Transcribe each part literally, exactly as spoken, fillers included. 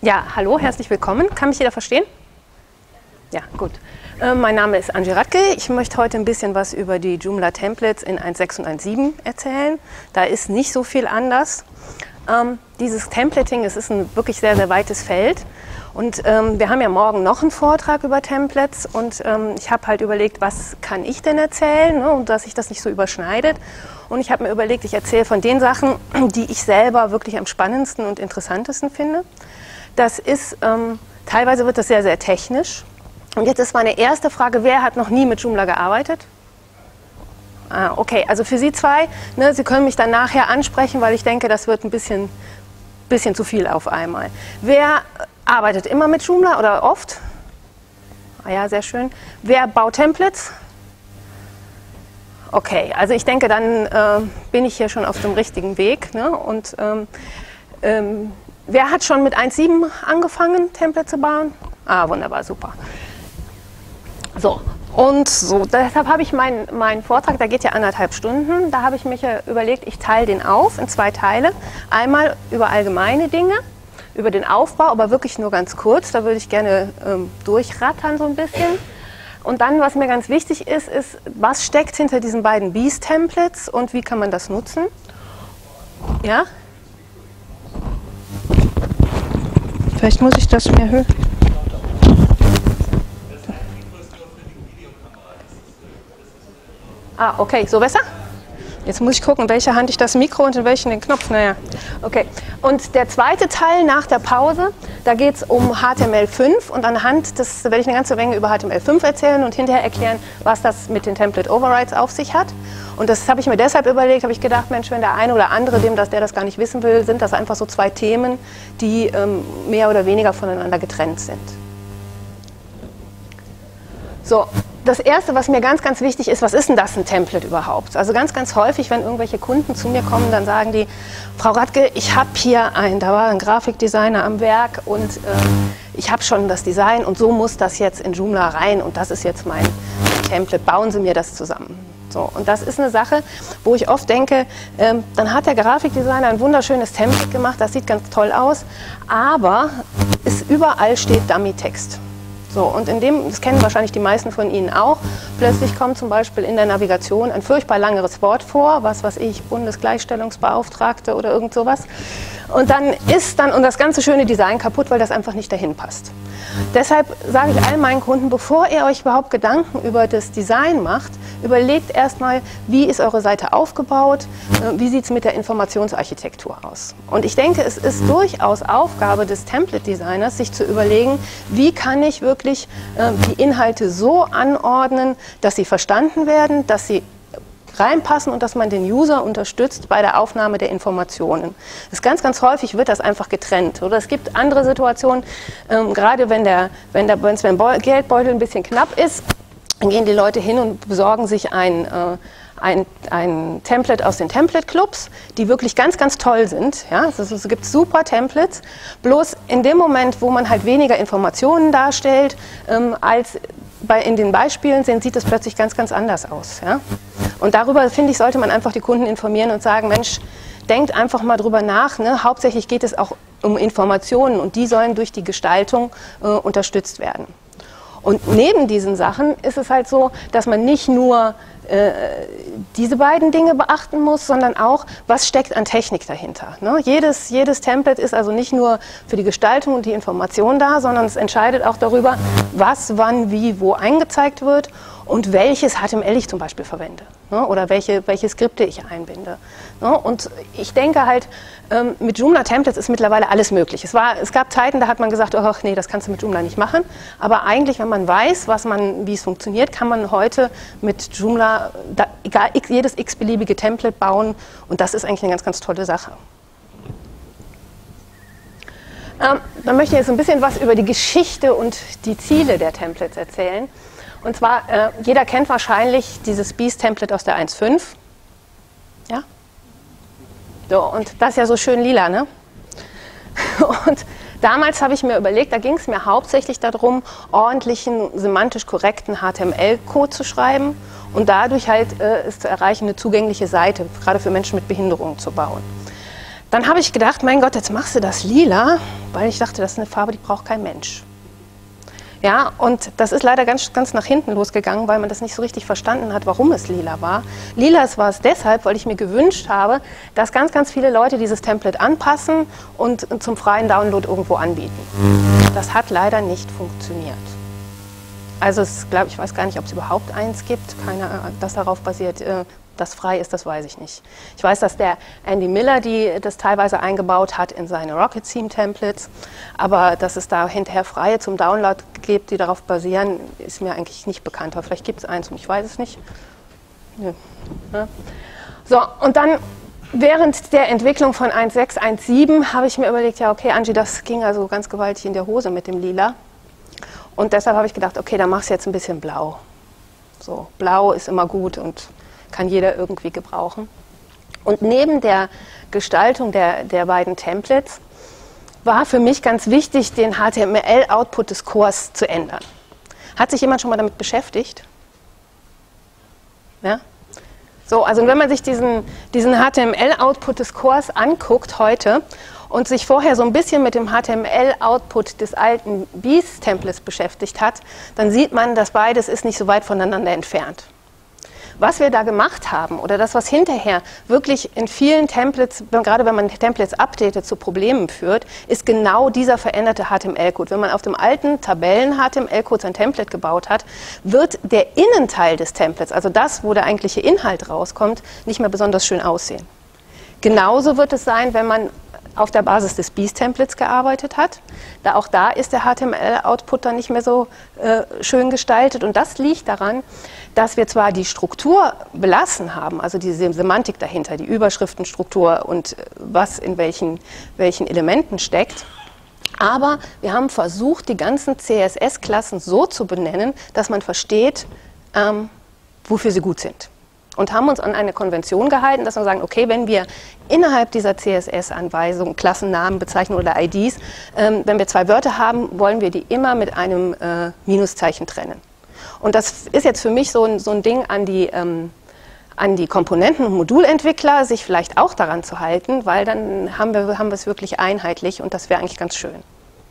Ja, hallo, herzlich willkommen. Kann mich jeder verstehen? Ja, gut. Äh, mein Name ist Angie Radke. Ich möchte heute ein bisschen was über die Joomla Templates in eins Punkt sechs und eins Punkt sieben erzählen. Da ist nicht so viel anders. Ähm, dieses Templating, es ist ein wirklich sehr, sehr weites Feld. Und ähm, wir haben ja morgen noch einen Vortrag über Templates und ähm, ich habe halt überlegt, was kann ich denn erzählen, ne, und dass sich das nicht so überschneidet. Und ich habe mir überlegt, ich erzähle von den Sachen, die ich selber wirklich am spannendsten und interessantesten finde. Das ist, ähm, teilweise wird das sehr, sehr technisch. Und jetzt ist meine erste Frage, wer hat noch nie mit Joomla gearbeitet? Ah, okay, also für Sie zwei, ne, Sie können mich dann nachher ansprechen, weil ich denke, das wird ein bisschen, bisschen zu viel auf einmal. Wer arbeitet immer mit Joomla oder oft? Ah ja, sehr schön. Wer baut Templates? Okay, also ich denke, dann äh, bin ich hier schon auf dem richtigen Weg. Ne? Und ähm, ähm, wer hat schon mit eins Punkt sieben angefangen, Templates zu bauen? Ah, wunderbar, super. So, und so, deshalb habe ich meinen mein Vortrag, der geht ja anderthalb Stunden, da habe ich mich ja überlegt, ich teile den auf in zwei Teile. Einmal über allgemeine Dinge, über den Aufbau, aber wirklich nur ganz kurz, da würde ich gerne ähm, durchrattern so ein bisschen. Und dann, was mir ganz wichtig ist, ist, was steckt hinter diesen beiden Beast-Templates und wie kann man das nutzen? Ja? Vielleicht muss ich das mehr hören. Ah, okay, so besser? Jetzt muss ich gucken, in welcher Hand ich das Mikro und in welchen den Knopf. Naja, okay. Und der zweite Teil nach der Pause, da geht es um H T M L fünf und anhand des, da werde ich eine ganze Menge über H T M L fünf erzählen und hinterher erklären, was das mit den Template Overrides auf sich hat. Und das habe ich mir deshalb überlegt, habe ich gedacht, Mensch, wenn der eine oder andere, dem das, der das gar nicht wissen will, sind das einfach so zwei Themen, die ähm, mehr oder weniger voneinander getrennt sind. So. Das Erste, was mir ganz, ganz wichtig ist, was ist denn das ein Template überhaupt? Also ganz, ganz häufig, wenn irgendwelche Kunden zu mir kommen, dann sagen die, Frau Radke, ich habe hier ein, da war ein Grafikdesigner am Werk und äh, ich habe schon das Design und so muss das jetzt in Joomla rein und das ist jetzt mein Template, bauen Sie mir das zusammen. So, und das ist eine Sache, wo ich oft denke, ähm, dann hat der Grafikdesigner ein wunderschönes Template gemacht, das sieht ganz toll aus, aber es überall steht Dummy-Text. So, und in dem, das kennen wahrscheinlich die meisten von Ihnen auch, plötzlich kommt zum Beispiel in der Navigation ein furchtbar langes Wort vor, was weiß ich, Bundesgleichstellungsbeauftragte oder irgend sowas. Und dann ist dann und das ganze schöne Design kaputt, weil das einfach nicht dahin passt. Deshalb sage ich all meinen Kunden, bevor ihr euch überhaupt Gedanken über das Design macht, überlegt erstmal, wie ist eure Seite aufgebaut, wie sieht es mit der Informationsarchitektur aus. Und ich denke, es ist durchaus Aufgabe des Template-Designers, sich zu überlegen, wie kann ich wirklich äh, die Inhalte so anordnen, dass sie verstanden werden, dass sie reinpassen und dass man den User unterstützt bei der Aufnahme der Informationen. Das ist ganz, ganz häufig wird das einfach getrennt. Oder es gibt andere Situationen, ähm, gerade wenn der, wenn der, wenn der Geldbeutel ein bisschen knapp ist, dann gehen die Leute hin und besorgen sich ein, äh, ein, ein Template aus den Template-Clubs, die wirklich ganz, ganz toll sind. Ja? Also, es gibt super Templates, bloß in dem Moment, wo man halt weniger Informationen darstellt, ähm, als bei, in den Beispielen sind, sieht es plötzlich ganz, ganz anders aus. Ja? Und darüber, finde ich, sollte man einfach die Kunden informieren und sagen, Mensch, denkt einfach mal drüber nach. Ne? Hauptsächlich geht es auch um Informationen und die sollen durch die Gestaltung äh, unterstützt werden. Und neben diesen Sachen ist es halt so, dass man nicht nur äh, diese beiden Dinge beachten muss, sondern auch, was steckt an Technik dahinter. Ne? Jedes, jedes Template ist also nicht nur für die Gestaltung und die Information da, sondern es entscheidet auch darüber, was, wann, wie, wo eingezeigt wird und welches H T M L ich zum Beispiel verwende, ne? Oder welche, welche Skripte ich einbinde. Ne? Und ich denke halt, ähm, mit Joomla Templates ist mittlerweile alles möglich. Es, war, es gab Zeiten, da hat man gesagt, oh nee, das kannst du mit Joomla nicht machen. Aber eigentlich, wenn man weiß, was man, wie es funktioniert, kann man heute mit Joomla da, egal, jedes x-beliebige Template bauen und das ist eigentlich eine ganz, ganz tolle Sache. Ähm, dann möchte ich jetzt ein bisschen was über die Geschichte und die Ziele der Templates erzählen. Und zwar, äh, jeder kennt wahrscheinlich dieses Beast-Template aus der eins Punkt fünf. Ja? So, und das ist ja so schön lila, ne? Und damals habe ich mir überlegt, da ging es mir hauptsächlich darum, ordentlichen, semantisch korrekten H T M L-Code zu schreiben und dadurch halt äh, es zu erreichen, eine zugängliche Seite, gerade für Menschen mit Behinderungen zu bauen. Dann habe ich gedacht, mein Gott, jetzt machst du das lila, weil ich dachte, das ist eine Farbe, die braucht kein Mensch. Ja, und das ist leider ganz, ganz nach hinten losgegangen, weil man das nicht so richtig verstanden hat, warum es lila war. Lila war es deshalb, weil ich mir gewünscht habe, dass ganz, ganz viele Leute dieses Template anpassen und zum freien Download irgendwo anbieten. Das hat leider nicht funktioniert. Also es, glaub, ich weiß gar nicht, ob es überhaupt eins gibt, keine, das darauf basiert, äh, das frei ist, das weiß ich nicht. Ich weiß, dass der Andy Miller die das teilweise eingebaut hat in seine Rocket Theme Templates, aber dass es da hinterher freie zum Download gibt, die darauf basieren, ist mir eigentlich nicht bekannt. Aber vielleicht gibt es eins und ich weiß es nicht. Ja. Ja. So, und dann während der Entwicklung von eins Punkt sechs, eins Punkt sieben habe ich mir überlegt, ja okay, Angie, das ging also ganz gewaltig in der Hose mit dem Lila. Und deshalb habe ich gedacht, okay, dann machst du jetzt ein bisschen blau. So, blau ist immer gut und kann jeder irgendwie gebrauchen. Und neben der Gestaltung der, der beiden Templates war für mich ganz wichtig, den H T M L-Output des Cores zu ändern. Hat sich jemand schon mal damit beschäftigt? Ja? So, also wenn man sich diesen, diesen H T M L-Output des Cores anguckt heute und sich vorher so ein bisschen mit dem H T M L-Output des alten Beast-Templates beschäftigt hat, dann sieht man, dass beides ist nicht so weit voneinander entfernt. Was wir da gemacht haben oder das, was hinterher wirklich in vielen Templates, gerade wenn man Templates updatet, zu Problemen führt, ist genau dieser veränderte H T M L-Code. Wenn man auf dem alten Tabellen-H T M L-Code sein Template gebaut hat, wird der Innenteil des Templates, also das, wo der eigentliche Inhalt rauskommt, nicht mehr besonders schön aussehen. Genauso wird es sein, wenn man auf der Basis des Beast-Templates gearbeitet hat. Da auch da ist der H T M L-Output dann nicht mehr so äh, schön gestaltet. Und das liegt daran, dass wir zwar die Struktur belassen haben, also diese Semantik dahinter, die Überschriftenstruktur und was in welchen, welchen Elementen steckt, aber wir haben versucht, die ganzen C S S-Klassen so zu benennen, dass man versteht, ähm, wofür sie gut sind. Und haben uns an eine Konvention gehalten, dass wir sagen, okay, wenn wir innerhalb dieser C S S-Anweisung, Klassennamen, Bezeichnungen oder I Ds, ähm, wenn wir zwei Wörter haben, wollen wir die immer mit einem äh, Minuszeichen trennen. Und das ist jetzt für mich so ein, so ein Ding an die, ähm, an die Komponenten- und Modulentwickler, sich vielleicht auch daran zu halten, weil dann haben wir, haben wir es wirklich einheitlich und das wäre eigentlich ganz schön.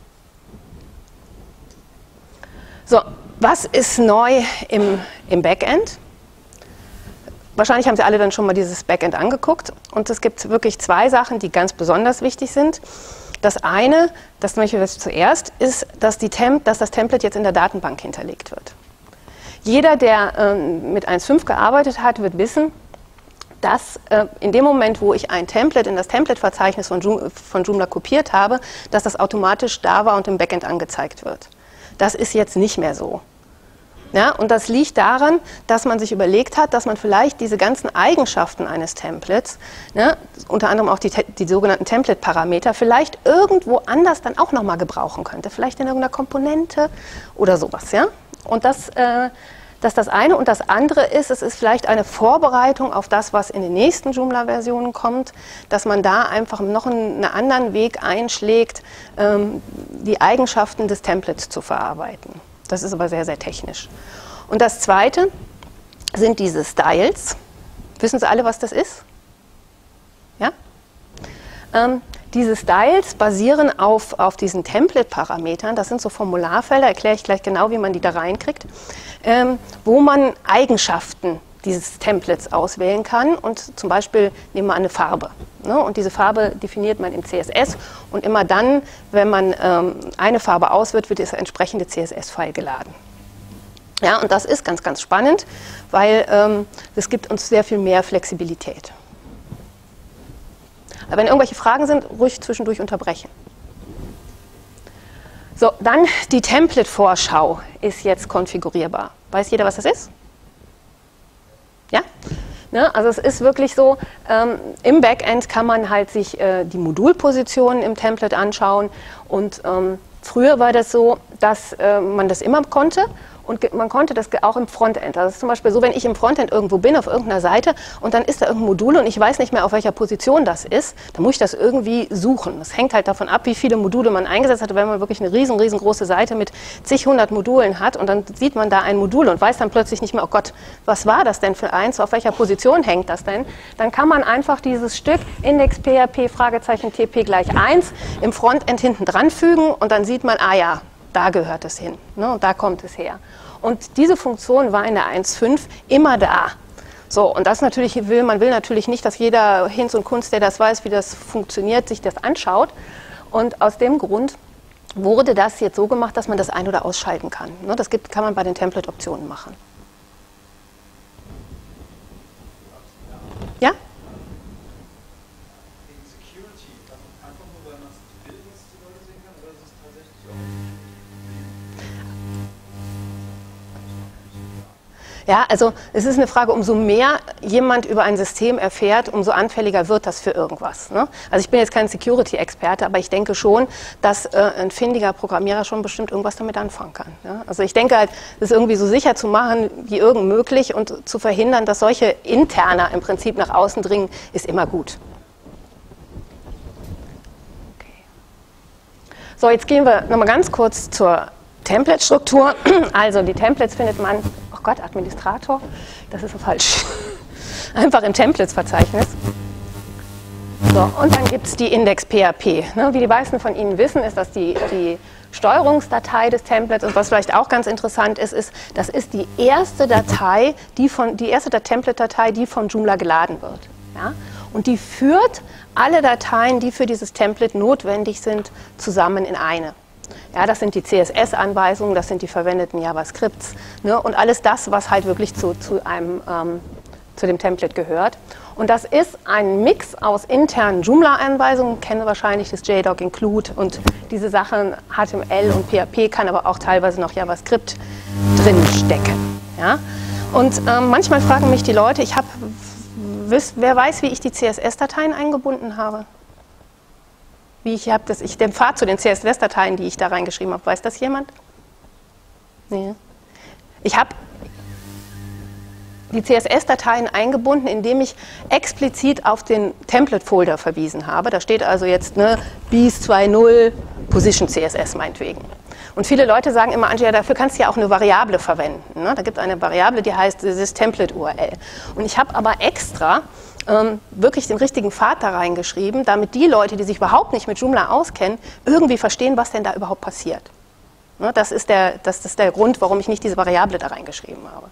So, was ist neu im, im Backend? Wahrscheinlich haben Sie alle dann schon mal dieses Backend angeguckt und es gibt wirklich zwei Sachen, die ganz besonders wichtig sind. Das eine, das möchte ich zuerst, ist, dass, die Temp, dass das Template jetzt in der Datenbank hinterlegt wird. Jeder, der ähm, mit eins Punkt fünf gearbeitet hat, wird wissen, dass äh, in dem Moment, wo ich ein Template in das Template-Verzeichnis von, Joom, von Joomla kopiert habe, dass das automatisch da war und im Backend angezeigt wird. Das ist jetzt nicht mehr so. Ja, und das liegt daran, dass man sich überlegt hat, dass man vielleicht diese ganzen Eigenschaften eines Templates, ne, unter anderem auch die, die sogenannten Template-Parameter, vielleicht irgendwo anders dann auch nochmal gebrauchen könnte. Vielleicht in irgendeiner Komponente oder sowas. Ja? Und das, äh, das ist das eine. Und das andere ist, es ist vielleicht eine Vorbereitung auf das, was in den nächsten Joomla-Versionen kommt, dass man da einfach noch einen, einen anderen Weg einschlägt, ähm, die Eigenschaften des Templates zu verarbeiten. Das ist aber sehr, sehr technisch. Und das Zweite sind diese Styles. Wissen Sie alle, was das ist? Ja? Ähm, diese Styles basieren auf, auf diesen Template-Parametern. Das sind so Formularfelder, erkläre ich gleich genau, wie man die da reinkriegt, ähm, wo man Eigenschaften dieses Templates auswählen kann. Und zum Beispiel nehmen wir eine Farbe. Ne? Und diese Farbe definiert man im C S S. Und immer dann, wenn man ähm, eine Farbe auswählt, wird das entsprechende C S S-File geladen. Ja, und das ist ganz, ganz spannend, weil ähm, das gibt uns sehr viel mehr Flexibilität. Aber wenn irgendwelche Fragen sind, ruhig zwischendurch unterbrechen. So, dann die Template-Vorschau ist jetzt konfigurierbar. Weiß jeder, was das ist? Ja? Ne? Also es ist wirklich so, ähm, im Backend kann man halt sich äh, die Modulpositionen im Template anschauen und ähm, früher war das so, dass äh, man das immer konnte Und man konnte das auch im Frontend. Das ist zum Beispiel so, wenn ich im Frontend irgendwo bin, auf irgendeiner Seite, und dann ist da irgendein Modul und ich weiß nicht mehr, auf welcher Position das ist, dann muss ich das irgendwie suchen. Das hängt halt davon ab, wie viele Module man eingesetzt hat. Wenn man wirklich eine riesen, riesengroße Seite mit zig hundert Modulen hat und dann sieht man da ein Modul und weiß dann plötzlich nicht mehr, oh Gott, was war das denn für eins, auf welcher Position hängt das denn? Dann kann man einfach dieses Stück Index.php Fragezeichen T P gleich eins im Frontend hinten dran fügen und dann sieht man, ah ja, da gehört es hin, ne, und da kommt es her. Und diese Funktion war in der eins Punkt fünf immer da. So, und das natürlich will, man will natürlich nicht, dass jeder Hinz und Kunz, der das weiß, wie das funktioniert, sich das anschaut. Und aus dem Grund wurde das jetzt so gemacht, dass man das ein- oder ausschalten kann. Ne, das gibt, kann man bei den Template-Optionen machen. Ja? Ja, also es ist eine Frage, umso mehr jemand über ein System erfährt, umso anfälliger wird das für irgendwas. Ne? Also ich bin jetzt kein Security-Experte, aber ich denke schon, dass äh, ein findiger Programmierer schon bestimmt irgendwas damit anfangen kann. Ja? Also ich denke halt, das irgendwie so sicher zu machen wie irgend möglich und zu verhindern, dass solche Interner im Prinzip nach außen dringen, ist immer gut. Okay. So, jetzt gehen wir nochmal ganz kurz zur Template-Struktur. Also die Templates findet man, oh Gott, Administrator, das ist so falsch, einfach im Templates-Verzeichnis. So, und dann gibt es die Index.php. Ne, wie die meisten von Ihnen wissen, ist das die, die Steuerungsdatei des Templates. Und was vielleicht auch ganz interessant ist, ist, das ist die erste Datei, die von, die erste Template-Datei, die von Joomla geladen wird. Ja? Und die führt alle Dateien, die für dieses Template notwendig sind, zusammen in eine. Ja, das sind die C S S-Anweisungen, das sind die verwendeten JavaScripts, ne, und alles das, was halt wirklich zu, zu, einem, ähm, zu dem Template gehört. Und das ist ein Mix aus internen Joomla-Anweisungen, kennen wahrscheinlich das J D O C Include und diese Sachen H T M L und P H P, kann aber auch teilweise noch JavaScript drin stecken. Ja? Und ähm, manchmal fragen mich die Leute, ich habe, wer weiß, wie ich die C S S-Dateien eingebunden habe? Wie ich habe das, ich den Pfad zu den C S S-Dateien, die ich da reingeschrieben habe, weiß das jemand? Nee. Ich habe die C S S-Dateien eingebunden, indem ich explizit auf den Template-Folder verwiesen habe. Da steht also jetzt ne, Bees zwei Punkt null Position C S S meinetwegen. Und viele Leute sagen immer, Angela, dafür kannst du ja auch eine Variable verwenden. Ne? Da gibt es eine Variable, die heißt dieses Template-U R L. Und ich habe aber extra ähm, wirklich den richtigen Pfad da reingeschrieben, damit die Leute, die sich überhaupt nicht mit Joomla auskennen, irgendwie verstehen, was denn da überhaupt passiert. Ne? Das ist der, das ist der Grund, warum ich nicht diese Variable da reingeschrieben habe.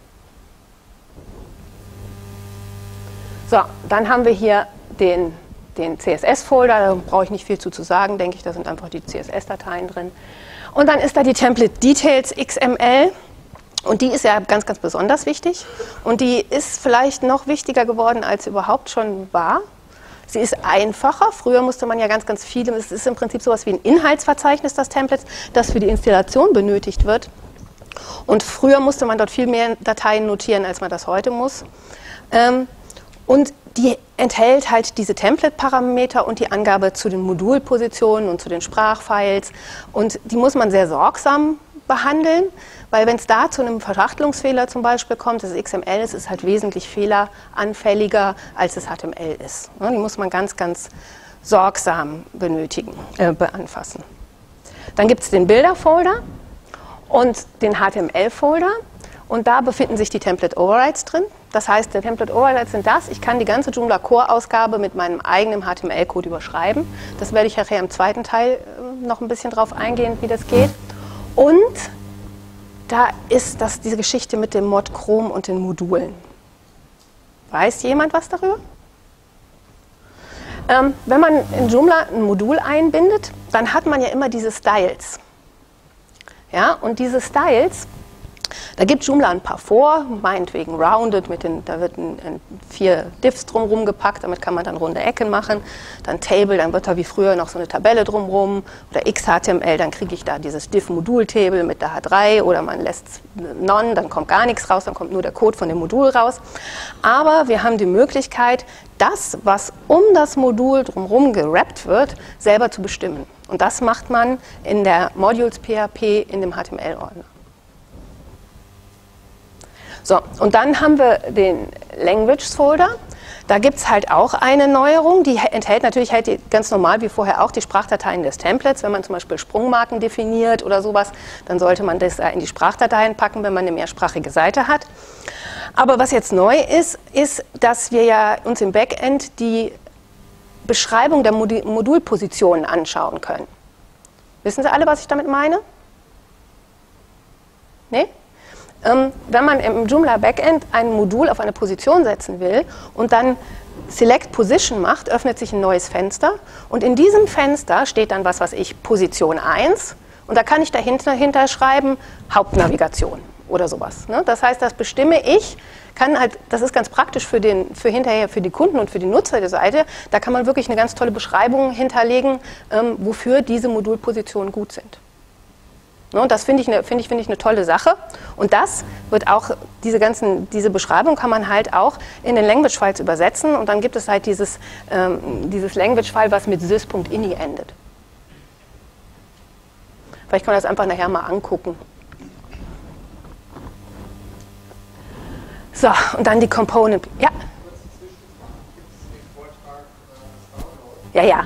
So, dann haben wir hier den, den C S S-Folder, da brauche ich nicht viel zu, zu sagen, denke ich, da sind einfach die C S S-Dateien drin. Und dann ist da die Template Details X M L und die ist ja ganz, ganz besonders wichtig und die ist vielleicht noch wichtiger geworden, als sie überhaupt schon war. Sie ist einfacher, früher musste man ja ganz, ganz viele, es ist im Prinzip sowas wie ein Inhaltsverzeichnis, das Templates, das für die Installation benötigt wird. Und früher musste man dort viel mehr Dateien notieren, als man das heute muss. Ähm, Und die enthält halt diese Template-Parameter und die Angabe zu den Modulpositionen und zu den Sprachfiles. Und die muss man sehr sorgsam behandeln, weil wenn es da zu einem Verschachtelungsfehler zum Beispiel kommt, das X M L ist, ist halt wesentlich fehleranfälliger, als das H T M L ist. Die muss man ganz, ganz sorgsam benötigen, äh, beanfassen. Dann gibt es den Bilder-Folder und den H T M L-Folder. Und da befinden sich die Template Overrides drin. Das heißt, die Template Overrides sind das. Ich kann die ganze Joomla Core-Ausgabe mit meinem eigenen H T M L-Code überschreiben. Das werde ich nachher im zweiten Teil noch ein bisschen drauf eingehen, wie das geht. Und da ist das, diese Geschichte mit dem Mod Chrome und den Modulen. Weiß jemand was darüber? Ähm, wenn man in Joomla ein Modul einbindet, dann hat man ja immer diese Styles. Ja, und diese Styles, da gibt Joomla ein paar vor, meinetwegen rounded, mit den, da wird ein, ein, vier Diffs drumherum gepackt, damit kann man dann runde Ecken machen. Dann Table, dann wird da wie früher noch so eine Tabelle drumherum. Oder X H T M L, dann kriege ich da dieses Diff-Modul-Table mit der H drei. Oder man lässt None, dann kommt gar nichts raus, dann kommt nur der Code von dem Modul raus. Aber wir haben die Möglichkeit, das, was um das Modul drumherum gerappt wird, selber zu bestimmen. Und das macht man in der Modules P H P in dem H T M L-Ordner. So, und dann haben wir den Languages Folder. Da gibt es halt auch eine Neuerung, die enthält natürlich halt die, ganz normal wie vorher auch die Sprachdateien des Templates. Wenn man zum Beispiel Sprungmarken definiert oder sowas, dann sollte man das in die Sprachdateien packen, wenn man eine mehrsprachige Seite hat. Aber was jetzt neu ist, ist, dass wir ja uns im Backend die Beschreibung der Modulpositionen anschauen können. Wissen Sie alle, was ich damit meine? Nee? Ähm, wenn man im Joomla Backend ein Modul auf eine Position setzen will und dann Select Position macht, öffnet sich ein neues Fenster und in diesem Fenster steht dann was, was ich, Position eins und da kann ich dahinter hinter schreiben Hauptnavigation oder sowas. Ne? Das heißt, das bestimme ich, kann halt, das ist ganz praktisch für, den, für hinterher für die Kunden und für die Nutzer der Seite, da kann man wirklich eine ganz tolle Beschreibung hinterlegen, ähm, wofür diese Modulpositionen gut sind. Und das finde ich, eine, find ich, find ich eine tolle Sache. Und das wird auch, diese, ganzen, diese Beschreibung kann man halt auch in den Language-Files übersetzen. Und dann gibt es halt dieses, ähm, dieses Language-File, was mit sys.ini endet. Vielleicht kann man das einfach nachher mal angucken. So, und dann die Component. Ja. Ja, ja.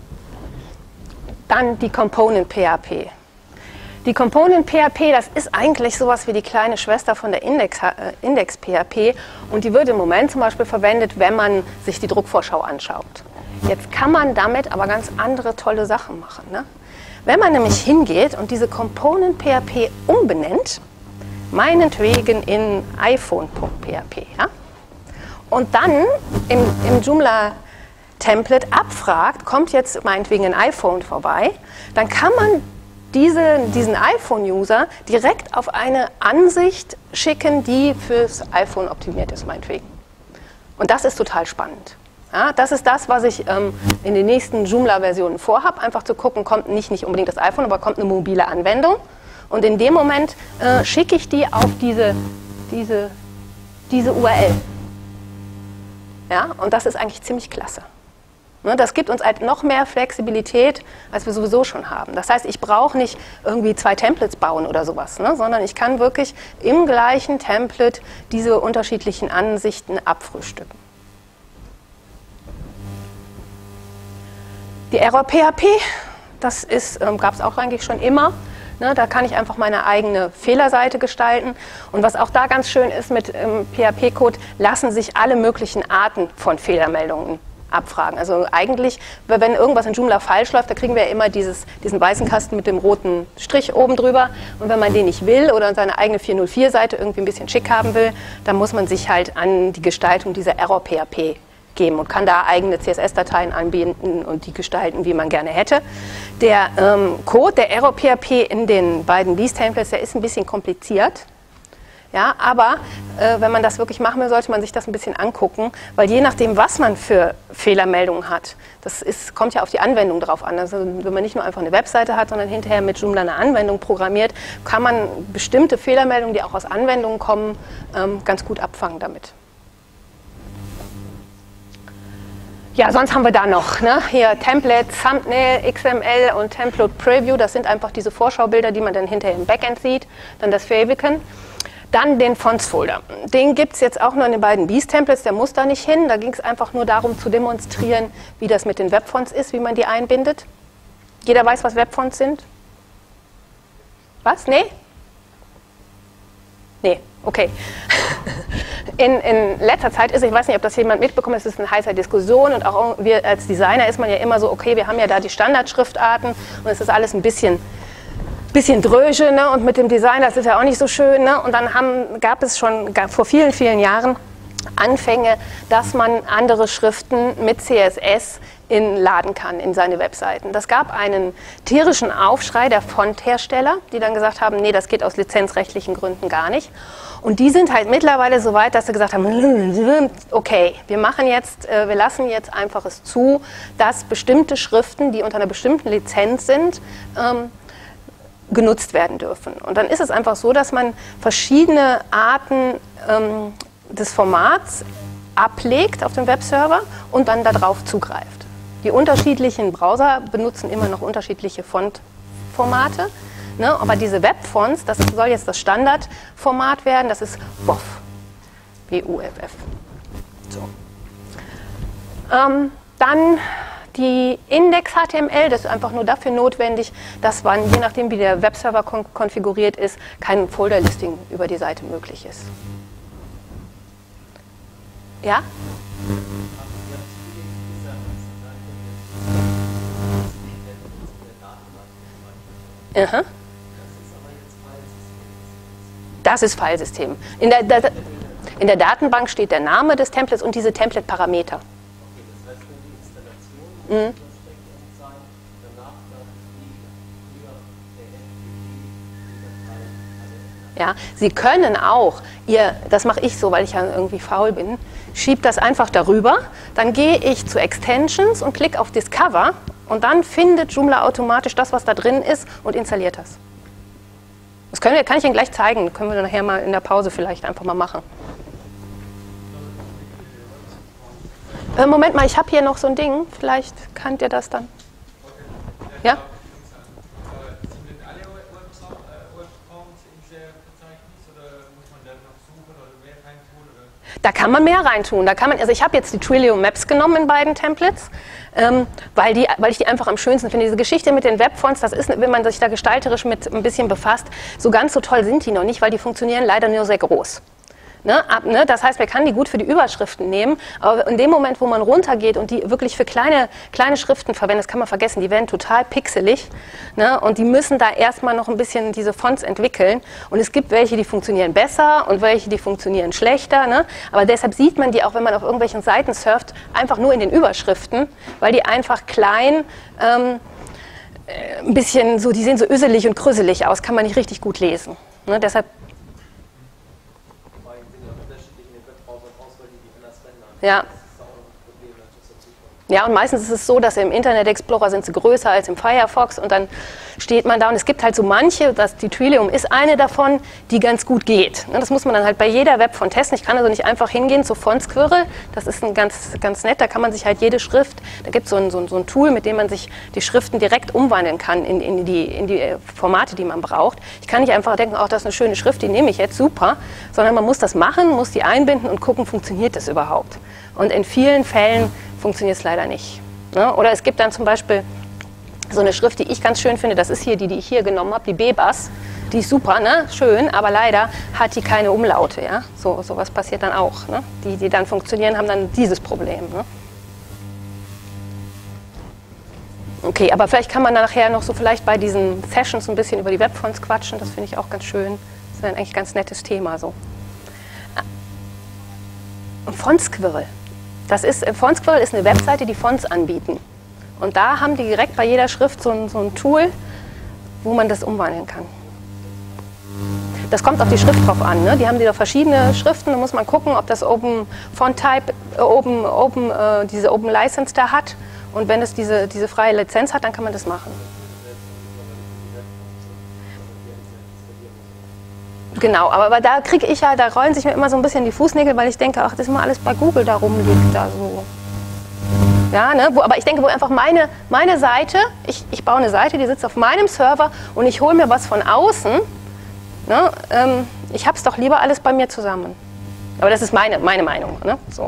Dann die Component P H P. Die Component P H P, das ist eigentlich sowas wie die kleine Schwester von der Index, äh, Index P H P und die wird im Moment zum Beispiel verwendet, wenn man sich die Druckvorschau anschaut. Jetzt kann man damit aber ganz andere tolle Sachen machen. Ne? Wenn man nämlich hingeht und diese Component P H P umbenennt, meinetwegen in iPhone.php, ja? Und dann im, im Joomla Template abfragt, kommt jetzt meinetwegen ein iPhone vorbei, dann kann man Diese, diesen iPhone-User direkt auf eine Ansicht schicken, die fürs iPhone optimiert ist, meinetwegen. Und das ist total spannend. Ja, das ist das, was ich ähm, in den nächsten Joomla-Versionen vorhabe, einfach zu gucken, kommt nicht, nicht unbedingt das iPhone, aber kommt eine mobile Anwendung. Und in dem Moment äh, schicke ich die auf diese, diese, diese U R L. Ja, und das ist eigentlich ziemlich klasse. Das gibt uns halt noch mehr Flexibilität, als wir sowieso schon haben. Das heißt, ich brauche nicht irgendwie zwei Templates bauen oder sowas, ne, sondern ich kann wirklich im gleichen Template diese unterschiedlichen Ansichten abfrühstücken. Die Error P H P, das ähm, gab es auch eigentlich schon immer. Ne, da kann ich einfach meine eigene Fehlerseite gestalten. Und was auch da ganz schön ist mit ähm, P H P-Code, lassen sich alle möglichen Arten von Fehlermeldungen abfragen. Also eigentlich, wenn irgendwas in Joomla falsch läuft, da kriegen wir ja immer dieses, diesen weißen Kasten mit dem roten Strich oben drüber. Und wenn man den nicht will oder seine eigene vier null vier-Seite irgendwie ein bisschen schick haben will, dann muss man sich halt an die Gestaltung dieser Error P H P geben und kann da eigene C S S-Dateien anbinden und die gestalten, wie man gerne hätte. Der ähm, Code der Error P H P in den beiden These-Templates, der ist ein bisschen kompliziert. Ja, aber äh, wenn man das wirklich machen will, sollte man sich das ein bisschen angucken, weil je nachdem, was man für Fehlermeldungen hat, das ist, kommt ja auf die Anwendung drauf an. Also wenn man nicht nur einfach eine Webseite hat, sondern hinterher mit Joomla eine Anwendung programmiert, kann man bestimmte Fehlermeldungen, die auch aus Anwendungen kommen, ähm, ganz gut abfangen damit. Ja, sonst haben wir da noch, ne? Hier Template, Thumbnail, X M L und Template Preview, das sind einfach diese Vorschaubilder, die man dann hinterher im Backend sieht, dann das Favicon. Dann den Fonts-Folder. Den gibt es jetzt auch nur in den beiden Beast-Templates, der muss da nicht hin. Da ging es einfach nur darum zu demonstrieren, wie das mit den Webfonts ist, wie man die einbindet. Jeder weiß, was Webfonts sind? Was? Nee? Nee, okay. In, in letzter Zeit ist, ich weiß nicht, ob das jemand mitbekommt, es ist eine heiße Diskussion und auch wir als Designer ist man ja immer so, okay, wir haben ja da die Standardschriftarten und es ist alles ein bisschen bisschen dröge, ne? Und mit dem Design, das ist ja auch nicht so schön. Ne? Und dann haben, gab es schon gab vor vielen, vielen Jahren Anfänge, dass man andere Schriften mit C S S in, laden kann in seine Webseiten. Das gab einen tierischen Aufschrei der Fonthersteller, die dann gesagt haben, nee, das geht aus lizenzrechtlichen Gründen gar nicht. Und die sind halt mittlerweile so weit, dass sie gesagt haben, okay, wir machen jetzt, wir lassen jetzt einfach es zu, dass bestimmte Schriften, die unter einer bestimmten Lizenz sind, ähm, genutzt werden dürfen. Und dann ist es einfach so, dass man verschiedene Arten ähm, des Formats ablegt auf dem Webserver und dann darauf zugreift. Die unterschiedlichen Browser benutzen immer noch unterschiedliche Fontformate, ne? Aber diese Webfonts, das soll jetzt das Standardformat werden, das ist W O F. B U F F. So. Ähm, dann die Index-H T M L, das ist einfach nur dafür notwendig, dass man, je nachdem wie der Webserver kon konfiguriert ist, kein Folder-Listing über die Seite möglich ist. Ja? Aha. Das ist Filesystem. In der, der, in der Datenbank steht der Name des Templates und diese Template-Parameter. Mhm. Ja, Sie können auch, ihr, das mache ich so, weil ich ja irgendwie faul bin, schiebe das einfach darüber, dann gehe ich zu Extensions und klicke auf Discover und dann findet Joomla automatisch das, was da drin ist und installiert das. Das können wir, kann ich Ihnen gleich zeigen, können wir nachher mal in der Pause vielleicht einfach mal machen. Äh, Moment mal, ich habe hier noch so ein Ding, vielleicht kannt ihr das dann. Ja? Da kann man mehr reintun. Da kann man, also ich habe jetzt die Twilio Maps genommen in beiden Templates, ähm, weil, die, weil ich die einfach am schönsten finde. Diese Geschichte mit den Webfonts, das ist, wenn man sich da gestalterisch mit ein bisschen befasst, so ganz so toll sind die noch nicht, weil die funktionieren leider nur sehr groß. Ne, ab, ne, das heißt, man kann die gut für die Überschriften nehmen, aber in dem Moment, wo man runtergeht und die wirklich für kleine, kleine Schriften verwendet, das kann man vergessen, die werden total pixelig, ne, und die müssen da erstmal noch ein bisschen diese Fonts entwickeln und es gibt welche, die funktionieren besser und welche, die funktionieren schlechter, ne, aber deshalb sieht man die auch, wenn man auf irgendwelchen Seiten surft, einfach nur in den Überschriften, weil die einfach klein, ähm, ein bisschen so, die sehen so öselig und krüsselig aus, kann man nicht richtig gut lesen, ne, deshalb Ja. Ja, und meistens ist es so, dass im Internet Explorer sind sie größer als im Firefox und dann steht man da und es gibt halt so manche, dass die Twilio ist eine davon, die ganz gut geht. Das muss man dann halt bei jeder Webfont testen. Ich kann also nicht einfach hingehen zu Fontsquirrel, das ist ein ganz, ganz nett, da kann man sich halt jede Schrift, da gibt so es so ein, so ein Tool, mit dem man sich die Schriften direkt umwandeln kann in, in, die, in die Formate, die man braucht. Ich kann nicht einfach denken, oh, das ist eine schöne Schrift, die nehme ich jetzt, super, sondern man muss das machen, muss die einbinden und gucken, funktioniert das überhaupt. Und in vielen Fällen funktioniert es leider nicht. Ne? Oder es gibt dann zum Beispiel so eine Schrift, die ich ganz schön finde, das ist hier die, die ich hier genommen habe, die Bebas. Die ist super, ne? Schön, aber leider hat die keine Umlaute. Ja? So sowas passiert dann auch. Ne? Die, die dann funktionieren, haben dann dieses Problem. Ne? Okay, aber vielleicht kann man nachher noch so vielleicht bei diesen Sessions ein bisschen über die Webfonts quatschen. Das finde ich auch ganz schön. Das ist ein eigentlich ganz nettes Thema. So. Fontsquirrel. Das ist, Fontsquirrel ist eine Webseite, die Fonts anbieten. Und da haben die direkt bei jeder Schrift so ein, so ein Tool, wo man das umwandeln kann. Das kommt auf die Schrift drauf an. Ne? Die haben da verschiedene Schriften, da muss man gucken, ob das Open Font Type, äh, Open, Open, äh, diese Open License da hat. Und wenn es diese, diese freie Lizenz hat, dann kann man das machen. Genau, aber, aber da kriege ich ja, da rollen sich mir immer so ein bisschen die Fußnägel, weil ich denke, ach, das ist mal alles bei Google da rumliegt, da so. Ja, ne? Wo, aber ich denke, wo einfach meine, meine Seite, ich, ich baue eine Seite, die sitzt auf meinem Server und ich hole mir was von außen. Ne? Ähm, ich habe es doch lieber alles bei mir zusammen. Aber das ist meine, meine Meinung. Ne? So.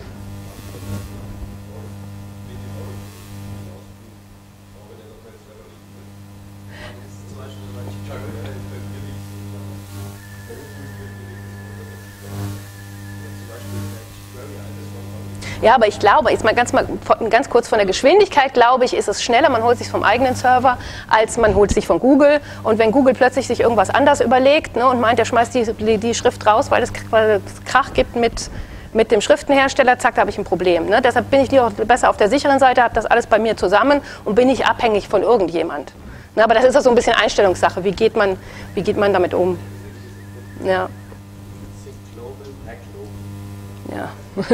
Ja, aber ich glaube, jetzt mal ganz, mal ganz kurz von der Geschwindigkeit, glaube ich, ist es schneller, man holt sich vom eigenen Server, als man holt sich von Google. Und wenn Google plötzlich sich irgendwas anders überlegt, ne, und meint, er schmeißt die, die, die Schrift raus, weil es, weil es Krach gibt mit, mit dem Schriftenhersteller, zack, da habe ich ein Problem. Ne? Deshalb bin ich lieber besser auf der sicheren Seite, habe das alles bei mir zusammen und bin nicht abhängig von irgendjemand. Ne, aber das ist auch so ein bisschen Einstellungssache. Wie geht man, wie geht man damit um? Ja. Ja.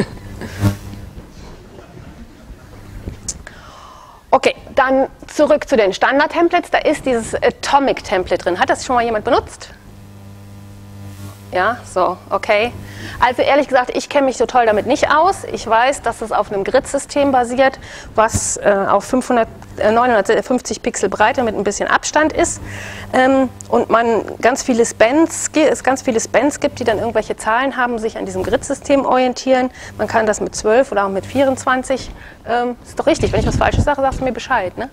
Okay, dann zurück zu den Standard-Templates. Da ist dieses Atomic-Template drin. Hat das schon mal jemand benutzt? Ja, so, okay. Also ehrlich gesagt, ich kenne mich so toll damit nicht aus. Ich weiß, dass es auf einem Grid-System basiert, was äh, auf fünfhundert, äh, neunhundertfünfzig Pixel Breite mit ein bisschen Abstand ist. Ähm, und man ganz viele Spans, es ganz viele Spans gibt, die dann irgendwelche Zahlen haben, sich an diesem Grid-System orientieren. Man kann das mit zwölf oder auch mit vierundzwanzig. Ähm, ist doch richtig, wenn ich was Falsches sage, sagst du mir Bescheid, ne?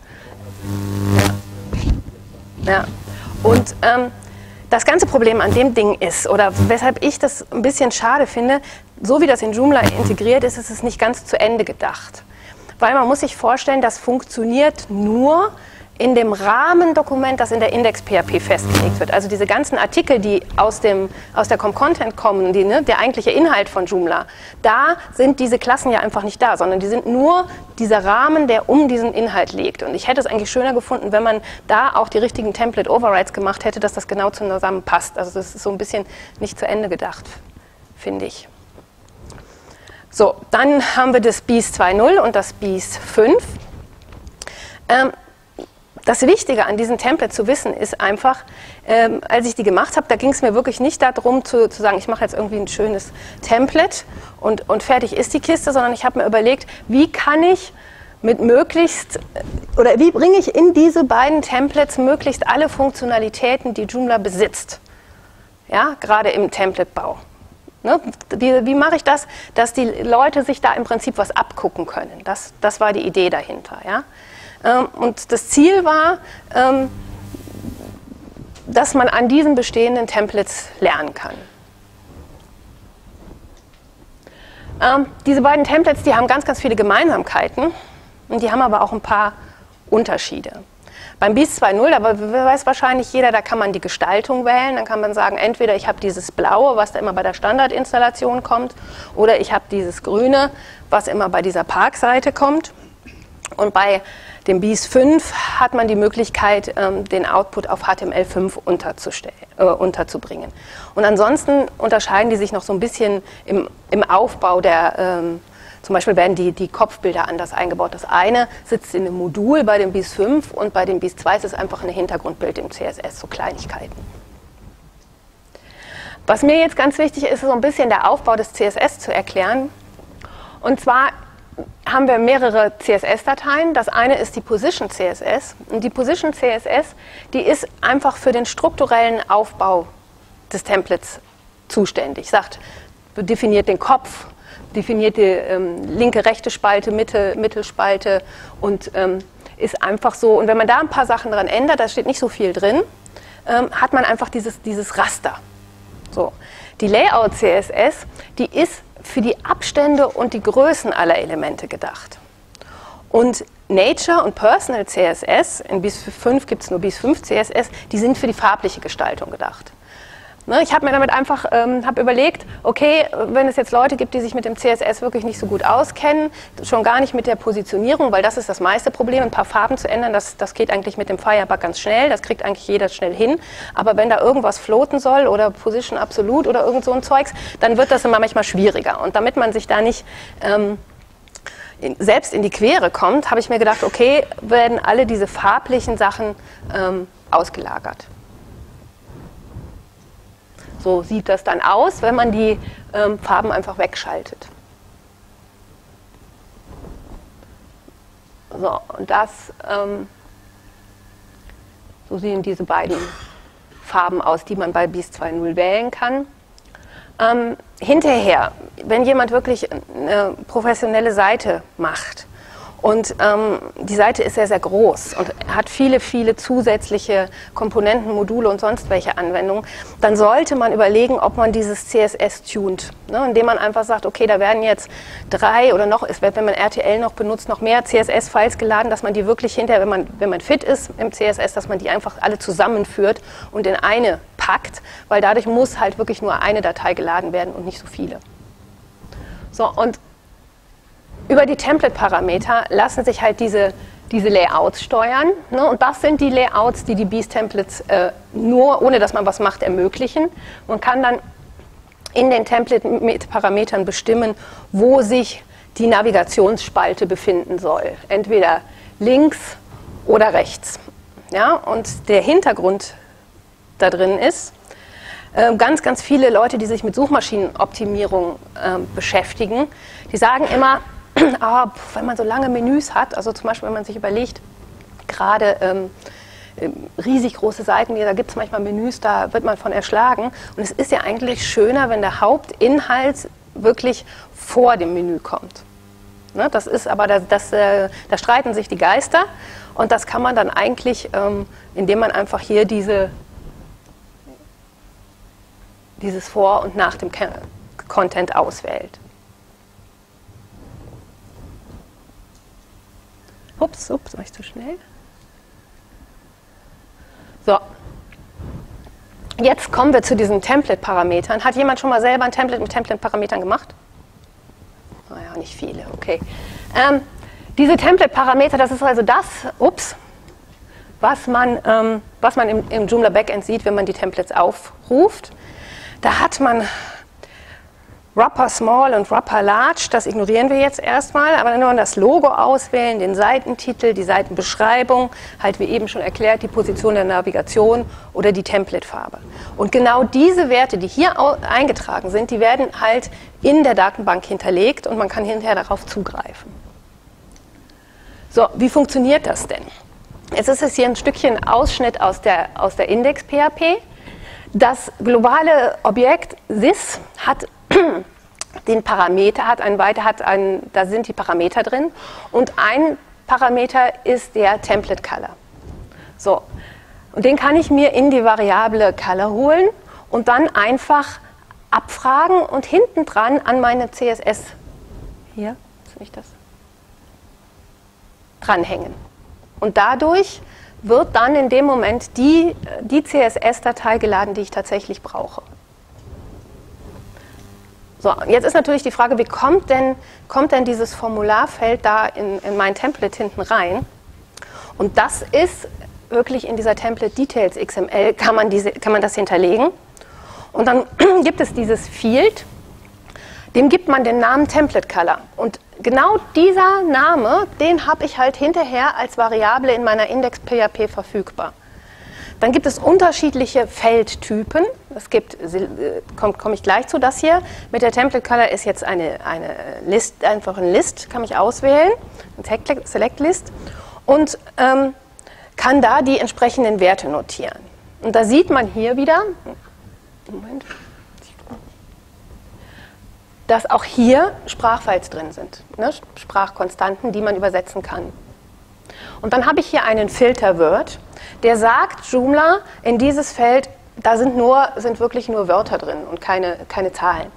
Ja. Ja. Und ähm, das ganze Problem an dem Ding ist, oder weshalb ich das ein bisschen schade finde, so wie das in Joomla integriert ist, ist es nicht ganz zu Ende gedacht. Weil man muss sich vorstellen, das funktioniert nur in dem Rahmendokument, das in der Index-P H P festgelegt wird. Also diese ganzen Artikel, die aus, dem, aus der Com-Content kommen, die, ne, der eigentliche Inhalt von Joomla, da sind diese Klassen ja einfach nicht da, sondern die sind nur dieser Rahmen, der um diesen Inhalt liegt. Und ich hätte es eigentlich schöner gefunden, wenn man da auch die richtigen Template-Overrides gemacht hätte, dass das genau zusammenpasst. Also das ist so ein bisschen nicht zu Ende gedacht, finde ich. So, dann haben wir das B I S zwei Punkt null und das B I S fünf. Ähm, Das Wichtige an diesen Templates zu wissen ist einfach, ähm, als ich die gemacht habe, da ging es mir wirklich nicht darum zu, zu sagen, ich mache jetzt irgendwie ein schönes Template und, und fertig ist die Kiste, sondern ich habe mir überlegt, wie kann ich mit möglichst, oder wie bringe ich in diese beiden Templates möglichst alle Funktionalitäten, die Joomla besitzt, ja, gerade im Templatebau. Ne? Wie, wie mache ich das, dass die Leute sich da im Prinzip was abgucken können? Das, das war die Idee dahinter, ja. Und das Ziel war, dass man an diesen bestehenden Templates lernen kann. Diese beiden Templates, die haben ganz, ganz viele Gemeinsamkeiten und die haben aber auch ein paar Unterschiede. Beim B I S zwei Punkt null, aber weiß wahrscheinlich jeder, da kann man die Gestaltung wählen. Dann kann man sagen, entweder ich habe dieses Blaue, was da immer bei der Standardinstallation kommt, oder ich habe dieses Grüne, was immer bei dieser Park-Seite kommt. Und bei dem B I S fünf hat man die Möglichkeit, den Output auf H T M L fünf äh, unterzubringen. Und ansonsten unterscheiden die sich noch so ein bisschen im, im Aufbau der, ähm, zum Beispiel werden die, die Kopfbilder anders eingebaut. Das eine sitzt in einem Modul bei dem B I S fünf und bei dem B I S zwei ist es einfach ein Hintergrundbild im C S S, so Kleinigkeiten. Was mir jetzt ganz wichtig ist, ist so ein bisschen der Aufbau des C S S zu erklären. Und zwar haben wir mehrere C S S-Dateien. Das eine ist die Position C S S. Und die Position C S S, die ist einfach für den strukturellen Aufbau des Templates zuständig. Sagt, definiert den Kopf, definiert die ähm, linke, rechte Spalte, Mitte, Mittelspalte und ähm, ist einfach so. Und wenn man da ein paar Sachen dran ändert, da steht nicht so viel drin, ähm, hat man einfach dieses, dieses Raster. So. Die Layout C S S, die ist für die Abstände und die Größen aller Elemente gedacht. Und Nature und Personal C S S, in B I S fünf gibt es nur B I S fünf C S S, die sind für die farbliche Gestaltung gedacht. Ne, ich habe mir damit einfach ähm, hab überlegt, okay, wenn es jetzt Leute gibt, die sich mit dem C S S wirklich nicht so gut auskennen, schon gar nicht mit der Positionierung, weil das ist das meiste Problem, ein paar Farben zu ändern, das, das geht eigentlich mit dem Firebug ganz schnell, das kriegt eigentlich jeder schnell hin, aber wenn da irgendwas floaten soll oder Position Absolut oder irgend so ein Zeugs, dann wird das immer manchmal schwieriger. Und damit man sich da nicht ähm, in, selbst in die Quere kommt, habe ich mir gedacht, okay, werden alle diese farblichen Sachen ähm, ausgelagert. So sieht das dann aus, wenn man die ähm, Farben einfach wegschaltet. So, und das, ähm, so sehen diese beiden Farben aus, die man bei B I S zwei Punkt null wählen kann. Ähm, hinterher, wenn jemand wirklich eine professionelle Seite macht, und ähm, die Seite ist sehr, sehr groß und hat viele, viele zusätzliche Komponenten, Module und sonst welche Anwendungen, dann sollte man überlegen, ob man dieses C S S tunt. Ne? Indem man einfach sagt, okay, da werden jetzt drei oder noch, es wird, wenn man R T L noch benutzt, noch mehr C S S-Files geladen, dass man die wirklich hinterher, wenn man, wenn man fit ist im C S S, dass man die einfach alle zusammenführt und in eine packt, weil dadurch muss halt wirklich nur eine Datei geladen werden und nicht so viele. So, und über die Template-Parameter lassen sich halt diese, diese Layouts steuern. Ne? Und das sind die Layouts, die die B I S-Templates äh, nur, ohne dass man was macht, ermöglichen. Man kann dann in den Template-Parametern bestimmen, wo sich die Navigationsspalte befinden soll. Entweder links oder rechts. Ja? Und der Hintergrund da drin ist, äh, ganz, ganz viele Leute, die sich mit Suchmaschinenoptimierung äh, beschäftigen, die sagen immer, oh, wenn man so lange Menüs hat, also zum Beispiel, wenn man sich überlegt, gerade ähm, riesig große Seiten, da gibt es manchmal Menüs, da wird man von erschlagen. Und es ist ja eigentlich schöner, wenn der Hauptinhalt wirklich vor dem Menü kommt. Ne, das ist aber, das, das, äh, da streiten sich die Geister und das kann man dann eigentlich, ähm, indem man einfach hier diese, dieses Vor- und Nach dem Content auswählt. Ups, ups, war ich zu schnell? So, jetzt kommen wir zu diesen Template-Parametern. Hat jemand schon mal selber ein Template mit Template-Parametern gemacht? Naja, nicht viele, okay. Ähm, diese Template-Parameter, das ist also das, ups, was man, ähm, was man im, im Joomla Backend sieht, wenn man die Templates aufruft. Da hat man Wrapper Small und Wrapper Large, das ignorieren wir jetzt erstmal, aber dann nur das Logo auswählen, den Seitentitel, die Seitenbeschreibung, halt wie eben schon erklärt, die Position der Navigation oder die Templatefarbe. Und genau diese Werte, die hier eingetragen sind, die werden halt in der Datenbank hinterlegt und man kann hinterher darauf zugreifen. So, wie funktioniert das denn? Jetzt ist es hier ein Stückchen Ausschnitt aus der, aus der Index-P H P. Das globale Objekt sys hat den Parameter, hat ein weiter, hat ein, da sind die Parameter drin und ein Parameter ist der Template Color. So, und den kann ich mir in die Variable Color holen und dann einfach abfragen und hinten dran an meine C S S, hier, soll ich das, dranhängen. Und dadurch wird dann in dem Moment die, die C S S-Datei geladen, die ich tatsächlich brauche. So, jetzt ist natürlich die Frage, wie kommt denn, kommt denn dieses Formularfeld da in, in mein Template hinten rein? Und das ist wirklich in dieser Template Details X M L, kann man, diese, kann man das hinterlegen. Und dann gibt es dieses Field, dem gibt man den Namen Template Color. Und genau dieser Name, den habe ich halt hinterher als Variable in meiner Index-P H P verfügbar. Dann gibt es unterschiedliche Feldtypen. Es gibt, komme komm ich gleich zu, das hier. Mit der Template Color ist jetzt eine, eine List, einfach ein List, kann ich auswählen, ein Select List und ähm, kann da die entsprechenden Werte notieren. Und da sieht man hier wieder, Moment, dass auch hier Sprachfiles drin sind, ne? Sprachkonstanten, die man übersetzen kann. Und dann habe ich hier einen Filter Word, der sagt, Joomla, in dieses Feld, da sind, nur, sind wirklich nur Wörter drin und keine, keine Zahlen.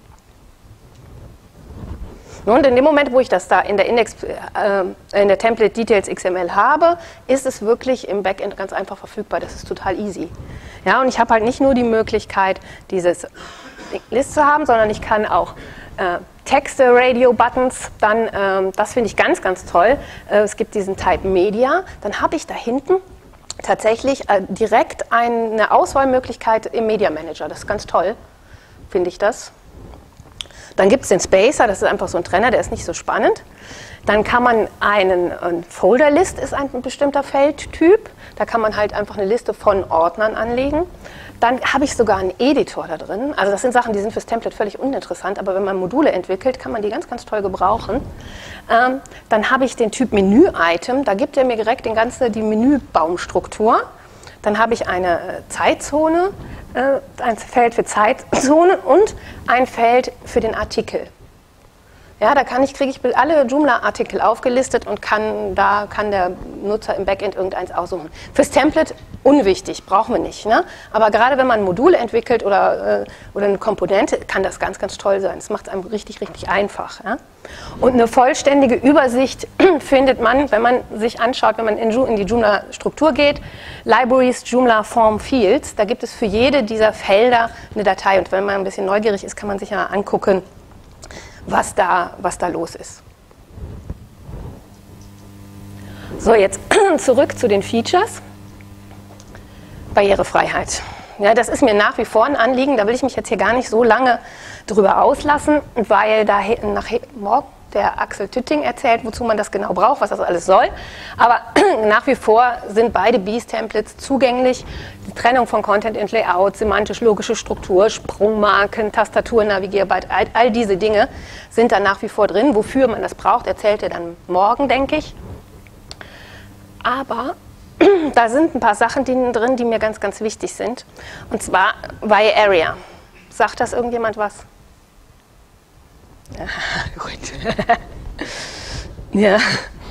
Und in dem Moment, wo ich das da in der, Index, äh, in der Template Details X M L habe, ist es wirklich im Backend ganz einfach verfügbar. Das ist total easy. Ja, und ich habe halt nicht nur die Möglichkeit, dieses List zu haben, sondern ich kann auch äh, Texte, Radio-Buttons, dann, ähm, das finde ich ganz, ganz toll. Äh, es gibt diesen Type Media, dann habe ich da hinten tatsächlich äh, direkt eine Auswahlmöglichkeit im Media Manager. Das ist ganz toll, finde ich das. Dann gibt es den Spacer, das ist einfach so ein Trenner, der ist nicht so spannend. Dann kann man einen, ein Folder-List ist ein bestimmter Feldtyp. Da kann man halt einfach eine Liste von Ordnern anlegen. Dann habe ich sogar einen Editor da drin. Also das sind Sachen, die sind fürs Template völlig uninteressant, aber wenn man Module entwickelt, kann man die ganz, ganz toll gebrauchen. Ähm, dann habe ich den Typ Menü-Item. Da gibt er mir direkt den ganzen, die Menübaumstruktur. Dann habe ich eine Zeitzone, äh, ein Feld für Zeitzone und ein Feld für den Artikel. Ja, da kann ich, kriege ich alle Joomla-Artikel aufgelistet und kann, da kann der Nutzer im Backend irgendeins aussuchen. Fürs Template unwichtig, brauchen wir nicht. Ne? Aber gerade wenn man ein Modul entwickelt oder, äh, oder eine Komponente, kann das ganz, ganz toll sein. Das macht es einem richtig, richtig einfach. Ja? Und eine vollständige Übersicht findet man, wenn man sich anschaut, wenn man in, in die Joomla-Struktur geht, Libraries, Joomla Form Fields, da gibt es für jede dieser Felder eine Datei. Und wenn man ein bisschen neugierig ist, kann man sich ja angucken, was da, was da los ist. So, jetzt zurück zu den Features. Barrierefreiheit. Ja, das ist mir nach wie vor ein Anliegen, da will ich mich jetzt hier gar nicht so lange drüber auslassen, weil da nach, morgen, der Axel Tütting erzählt, wozu man das genau braucht, was das alles soll. Aber nach wie vor sind beide Beast-Templates zugänglich. Die Trennung von Content und Layout, semantisch-logische Struktur, Sprungmarken, Tastatur, Navigierbarkeit, all, all diese Dinge sind da nach wie vor drin. Wofür man das braucht, erzählt er dann morgen, denke ich. Aber da sind ein paar Sachen drin, die mir ganz, ganz wichtig sind. Und zwar Y Area. Sagt das irgendjemand was? Ja, gut. Ja.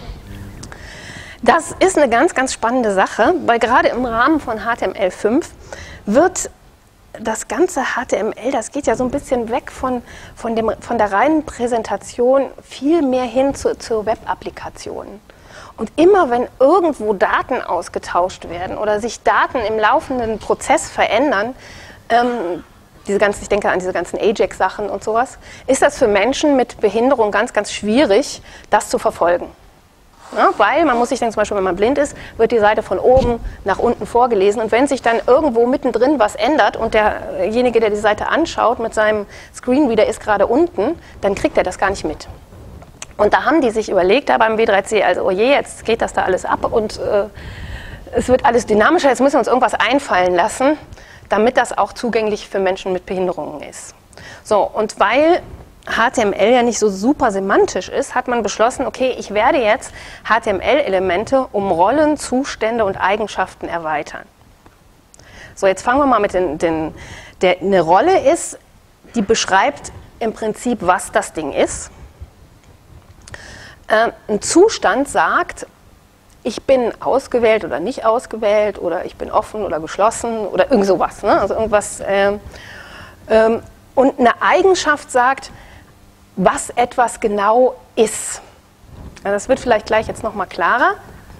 Das ist eine ganz, ganz spannende Sache, weil gerade im Rahmen von H T M L fünf wird das ganze H T M L, das geht ja so ein bisschen weg von, von, dem, von der reinen Präsentation viel mehr hin zu, zur Web-Applikation. Und immer wenn irgendwo Daten ausgetauscht werden oder sich Daten im laufenden Prozess verändern, ähm, diese ganzen, ich denke an diese ganzen Ajax-Sachen und sowas, ist das für Menschen mit Behinderung ganz, ganz schwierig, das zu verfolgen. Ja, weil man muss sich denken, zum Beispiel, wenn man blind ist, wird die Seite von oben nach unten vorgelesen. Und wenn sich dann irgendwo mittendrin was ändert und derjenige, der die Seite anschaut, mit seinem Screenreader ist gerade unten, dann kriegt er das gar nicht mit. Und da haben die sich überlegt, da beim W drei C, also oh je, jetzt geht das da alles ab und äh, es wird alles dynamischer, jetzt müssen wir uns irgendwas einfallen lassen, damit das auch zugänglich für Menschen mit Behinderungen ist. So, und weil H T M L ja nicht so super semantisch ist, hat man beschlossen, okay, ich werde jetzt H T M L-Elemente um Rollen, Zustände und Eigenschaften erweitern. So, jetzt fangen wir mal mit den, den der, eine Rolle ist, die beschreibt im Prinzip, was das Ding ist. Ähm, ein Zustand sagt, ich bin ausgewählt oder nicht ausgewählt oder ich bin offen oder geschlossen oder irgend sowas. Ne? Also irgendwas. Ähm, ähm, und eine Eigenschaft sagt, was etwas genau ist. Ja, das wird vielleicht gleich jetzt nochmal klarer.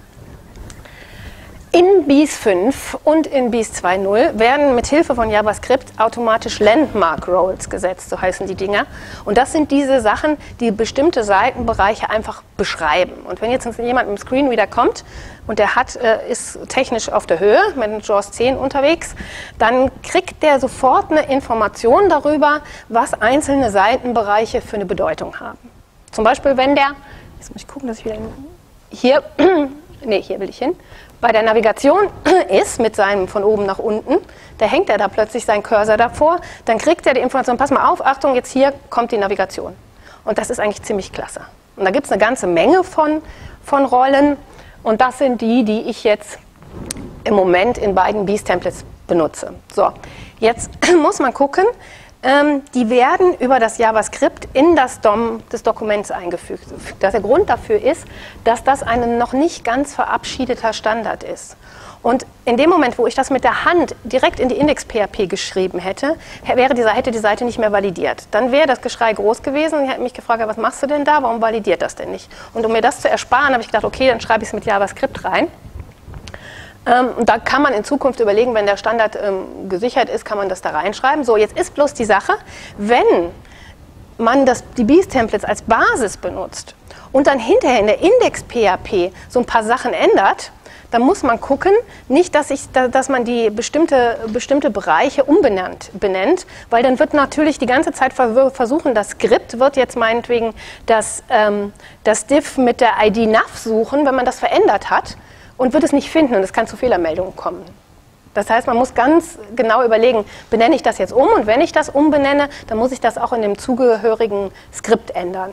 In B I S fünf und in B I S zwei Punkt null werden mit Hilfe von JavaScript automatisch Landmark Roles gesetzt, so heißen die Dinger. Und das sind diese Sachen, die bestimmte Seitenbereiche einfach beschreiben. Und wenn jetzt jemand mit dem Screenreader kommt und der hat, äh, ist technisch auf der Höhe mit JAWS zehn unterwegs, dann kriegt der sofort eine Information darüber, was einzelne Seitenbereiche für eine Bedeutung haben. Zum Beispiel, wenn der, jetzt muss ich gucken, dass ich wieder hier, nee, hier will ich hin, bei der Navigation ist, mit seinem von oben nach unten, da hängt er da plötzlich seinen Cursor davor, dann kriegt er die Information, pass mal auf, Achtung, jetzt hier kommt die Navigation. Und das ist eigentlich ziemlich klasse. Und da gibt es eine ganze Menge von, von Rollen und das sind die, die ich jetzt im Moment in beiden B I S-Templates benutze. So, jetzt muss man gucken, ähm, die werden über das JavaScript in das D O M des Dokuments eingefügt. Der Grund dafür ist, dass das ein noch nicht ganz verabschiedeter Standard ist. Und in dem Moment, wo ich das mit der Hand direkt in die Index-P H P geschrieben hätte, wäre die, hätte die Seite nicht mehr validiert. Dann wäre das Geschrei groß gewesen und ich hätte mich gefragt, was machst du denn da, warum validiert das denn nicht? Und um mir das zu ersparen, habe ich gedacht, okay, dann schreibe ich es mit JavaScript rein. Ähm, und da kann man in Zukunft überlegen, wenn der Standard ähm, gesichert ist, kann man das da reinschreiben. So, jetzt ist bloß die Sache, wenn man das, die B I S-Templates als Basis benutzt und dann hinterher in der Index-P H P so ein paar Sachen ändert, dann muss man gucken, nicht, dass, ich, dass man die bestimmte, bestimmte Bereiche umbenannt benennt, weil dann wird natürlich die ganze Zeit versuchen, das Skript wird jetzt meinetwegen das, ähm, das Div mit der I D Nav suchen, wenn man das verändert hat, und wird es nicht finden und es kann zu Fehlermeldungen kommen. Das heißt, man muss ganz genau überlegen, benenne ich das jetzt um und wenn ich das umbenenne, dann muss ich das auch in dem zugehörigen Skript ändern.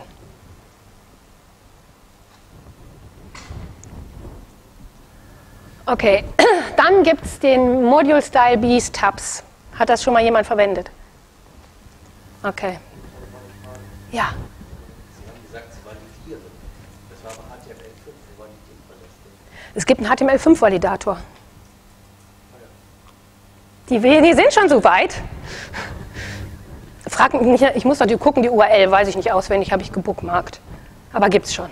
Okay, dann gibt es den Module Style B I S Tabs. Hat das schon mal jemand verwendet? Okay. Ja. Es gibt einen H T M L fünf Validator. Die, die sind schon so weit. Frag mich nicht, ich muss natürlich gucken, die U R L weiß ich nicht auswendig, habe ich gebookmarkt. Aber gibt es schon.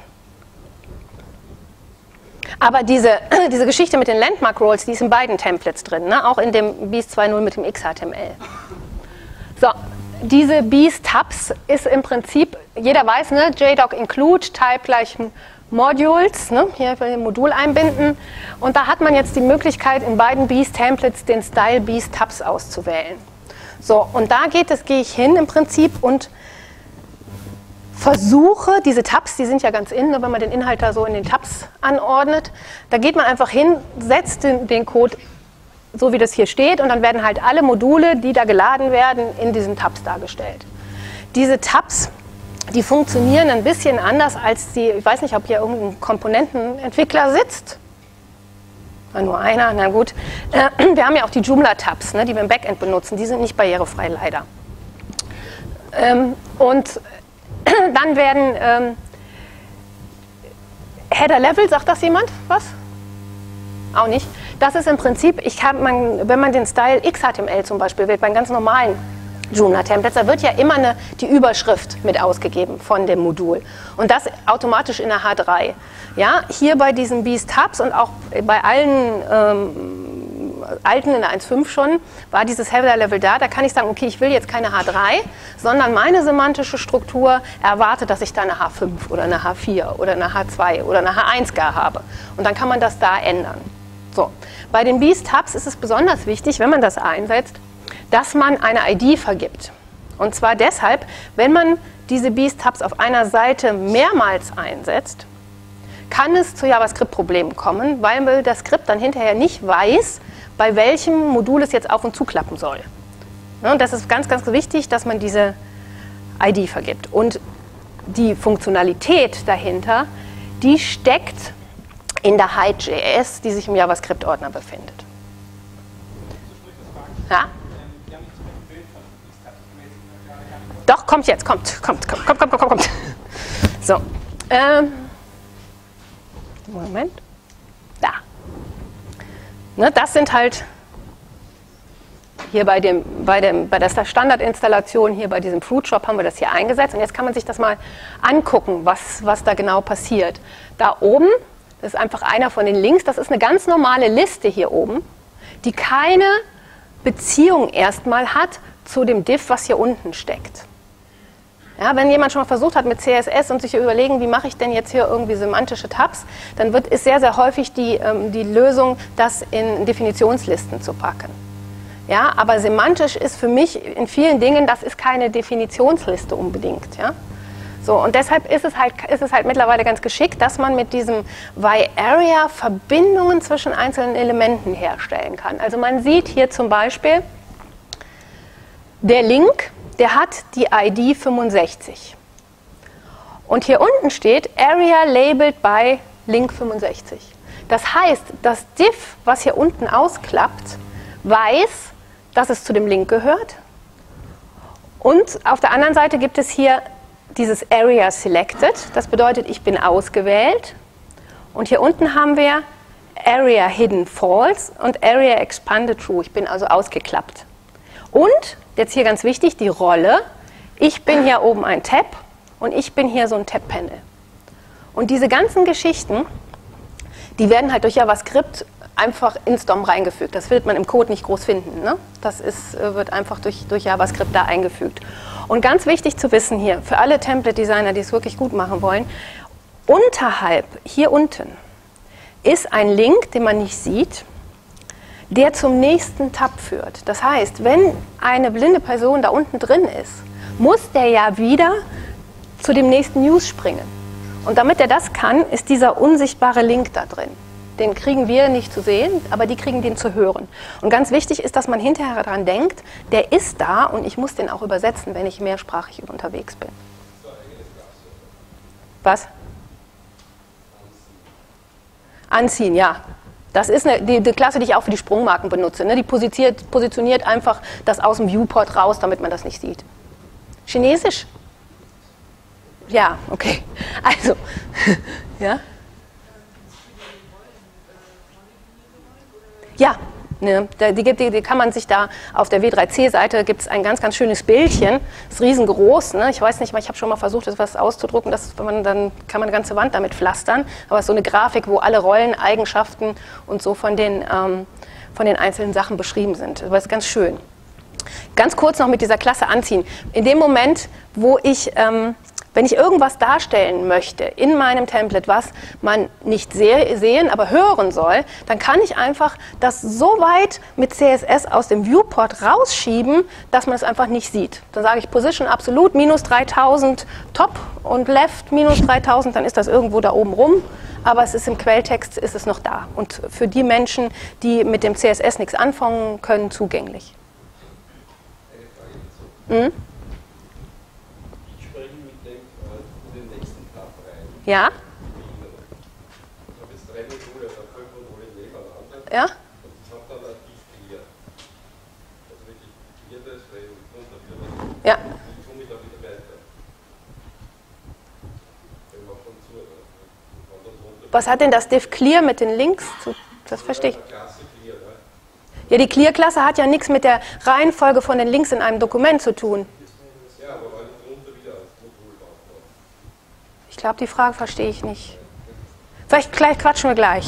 Aber diese, diese Geschichte mit den Landmark Roles, die ist in beiden Templates drin, ne? Auch in dem B I S zwei Punkt null mit dem X H T M L. So, diese B I S Tabs ist im Prinzip, jeder weiß, ne? J D O C include, Type gleich Modules, ne? Hier für ein Modul einbinden. Und da hat man jetzt die Möglichkeit, in beiden B I S-Templates den Style B I S Tabs auszuwählen. So, und da geht es, gehe ich hin im Prinzip und versuche, diese Tabs, die sind ja ganz innen, wenn man den Inhalt da so in den Tabs anordnet, da geht man einfach hin, setzt den, den Code so wie das hier steht und dann werden halt alle Module, die da geladen werden, in diesen Tabs dargestellt. Diese Tabs, die funktionieren ein bisschen anders als die, ich weiß nicht, ob hier irgendein Komponentenentwickler sitzt. Na, nur einer, na gut. Äh, wir haben ja auch die Joomla-Tabs, ne, die wir im Backend benutzen, die sind nicht barrierefrei, leider. Ähm, und dann werden ähm, Header-Level, sagt das jemand? Was? Auch nicht. Das ist im Prinzip, ich kann, man, wenn man den Style X H T M L zum Beispiel wählt, bei ganz normalen Joomla-Templates, da wird ja immer eine, die Überschrift mit ausgegeben von dem Modul. Und das automatisch in der H drei. Ja, hier bei diesen Beast Tabs und auch bei allen ähm, alten in der eins Punkt fünf schon, war dieses Header-Level da. Da kann ich sagen, okay, ich will jetzt keine H drei, sondern meine semantische Struktur erwartet, dass ich da eine H fünf oder eine H vier oder eine H zwei oder eine H eins gar habe. Und dann kann man das da ändern. So. Bei den Beast Tabs ist es besonders wichtig, wenn man das einsetzt, dass man eine I D vergibt. Und zwar deshalb, wenn man diese Beast Tabs auf einer Seite mehrmals einsetzt, kann es zu JavaScript-Problemen kommen, weil das Skript dann hinterher nicht weiß, bei welchem Modul es jetzt auf- und zuklappen soll. Und das ist ganz, ganz wichtig, dass man diese I D vergibt. Und die Funktionalität dahinter, die steckt in der Hide.js, die sich im JavaScript-Ordner befindet. Ja? Doch, kommt jetzt, kommt, kommt, kommt, kommt, kommt, kommt, kommt. So, ähm, Moment, da. Ne, das sind halt hier bei, dem, bei, dem, bei der Standardinstallation, hier bei diesem Fruitshop haben wir das hier eingesetzt. Und jetzt kann man sich das mal angucken, was, was da genau passiert. Da oben, das ist einfach einer von den Links, das ist eine ganz normale Liste hier oben, die keine Beziehung erstmal hat zu dem Div, was hier unten steckt. Ja, wenn jemand schon mal versucht hat mit C S S und sich überlegen, wie mache ich denn jetzt hier irgendwie semantische Tabs, dann wird, ist sehr, sehr häufig die, ähm, die Lösung, das in Definitionslisten zu packen. Ja, aber semantisch ist für mich in vielen Dingen, das ist keine Definitionsliste unbedingt. Ja? So, und deshalb ist es, halt, ist es halt mittlerweile ganz geschickt, dass man mit diesem Y-Area Verbindungen zwischen einzelnen Elementen herstellen kann. Also man sieht hier zum Beispiel, der Link, der hat die I D fünfundsechzig. Und hier unten steht Area labeled by Link fünfundsechzig. Das heißt, das Div, was hier unten ausklappt, weiß, dass es zu dem Link gehört. Und auf der anderen Seite gibt es hier dieses Area Selected. Das bedeutet, ich bin ausgewählt. Und hier unten haben wir Area Hidden False und Area Expanded True. Ich bin also ausgeklappt. Und, jetzt hier ganz wichtig, die Rolle. Ich bin hier oben ein Tab und ich bin hier so ein Tab-Panel. Und diese ganzen Geschichten, die werden halt durch JavaScript einfach ins D O M reingefügt. Das wird man im Code nicht groß finden. Ne? Das ist, wird einfach durch, durch JavaScript da eingefügt. Und ganz wichtig zu wissen hier, für alle Template-Designer, die es wirklich gut machen wollen, unterhalb, hier unten, ist ein Link, den man nicht sieht, der zum nächsten Tab führt. Das heißt, wenn eine blinde Person da unten drin ist, muss der ja wieder zu dem nächsten News springen. Und damit er das kann, ist dieser unsichtbare Link da drin. Den kriegen wir nicht zu sehen, aber die kriegen den zu hören. Und ganz wichtig ist, dass man hinterher daran denkt, der ist da und ich muss den auch übersetzen, wenn ich mehrsprachig unterwegs bin. Was? Anziehen, ja. Das ist eine, die, die Klasse, die ich auch für die Sprungmarken benutze. Ne? Die positioniert, positioniert einfach das aus dem Viewport raus, damit man das nicht sieht. Chinesisch? Ja, okay. Also, ja. Ja, ne, die, die, die kann man sich da auf der W drei C-Seite gibt es ein ganz, ganz schönes Bildchen. Das ist riesengroß. Ne? Ich weiß nicht, ich habe schon mal versucht, das auszudrucken. Das, wenn man, dann kann man eine ganze Wand damit pflastern. Aber es ist so eine Grafik, wo alle Rolleneigenschaften und so von den, ähm, von den einzelnen Sachen beschrieben sind. Das ist ganz schön. Ganz kurz noch mit dieser Klasse anziehen. In dem Moment, wo ich ähm, Wenn ich irgendwas darstellen möchte in meinem Template, was man nicht se- sehen, aber hören soll, dann kann ich einfach das so weit mit C S S aus dem Viewport rausschieben, dass man es einfach nicht sieht. Dann sage ich Position absolut, minus dreitausend Top und Left minus dreitausend, dann ist das irgendwo da oben rum, aber es ist im Quelltext, ist es noch da. Und für die Menschen, die mit dem C S S nichts anfangen können, zugänglich. Mhm. Ja? Ich habe jetzt drei Module, also fünf Module nebeneinander. Ja? Und ich habe dann ein Div Clear. Also wirklich clear das, weil ich runter wieder Ja. ich komme da wieder weiter. Wenn man von zu, runter. Was hat denn das Div Clear mit den Links zu? Das verstehe ich. Klasse Clear, ne? Ja, die Clear-Klasse hat ja nichts mit der Reihenfolge von den Links in einem Dokument zu tun. Ja, aber wenn ich drunter wieder als Modul aufbaue. Ich glaube, die Frage verstehe ich nicht. Vielleicht gleich quatschen wir gleich.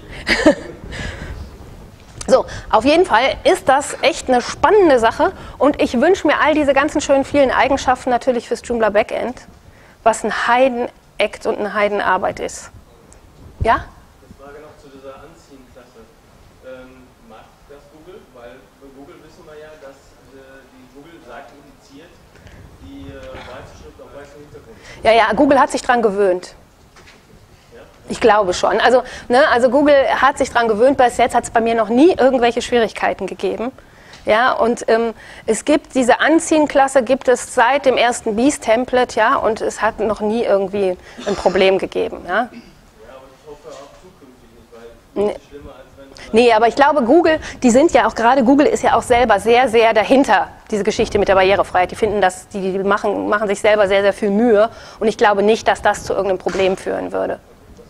So, auf jeden Fall ist das echt eine spannende Sache und ich wünsche mir all diese ganzen schönen vielen Eigenschaften natürlich fürs Joomla Backend, was ein Heiden-Act und eine Heidenarbeit ist. Ja? Eine Frage noch zu dieser Anziehen-Klasse. Ähm, macht das Google? Weil bei Google wissen wir ja, dass äh, die Google-Seite indiziert die äh, weiße Schrift auf weißem Hintergrund. Ja, ja, Google hat sich dran gewöhnt. Ich glaube schon. Also, ne, also Google hat sich dran gewöhnt, bis jetzt hat es bei mir noch nie irgendwelche Schwierigkeiten gegeben. Ja, und ähm, es gibt diese Anziehen-Klasse, gibt es seit dem ersten Beast-Template, ja, und es hat noch nie irgendwie ein Problem gegeben. Ja, Ja, aber ich hoffe auch zukünftig nicht, weil es ist schlimmer, als wenn man nee, aber ich glaube, Google, die sind ja auch gerade, Google ist ja auch selber sehr, sehr dahinter, diese Geschichte mit der Barrierefreiheit. Die finden das, die, die machen, machen sich selber sehr, sehr viel Mühe und ich glaube nicht, dass das zu irgendeinem Problem führen würde.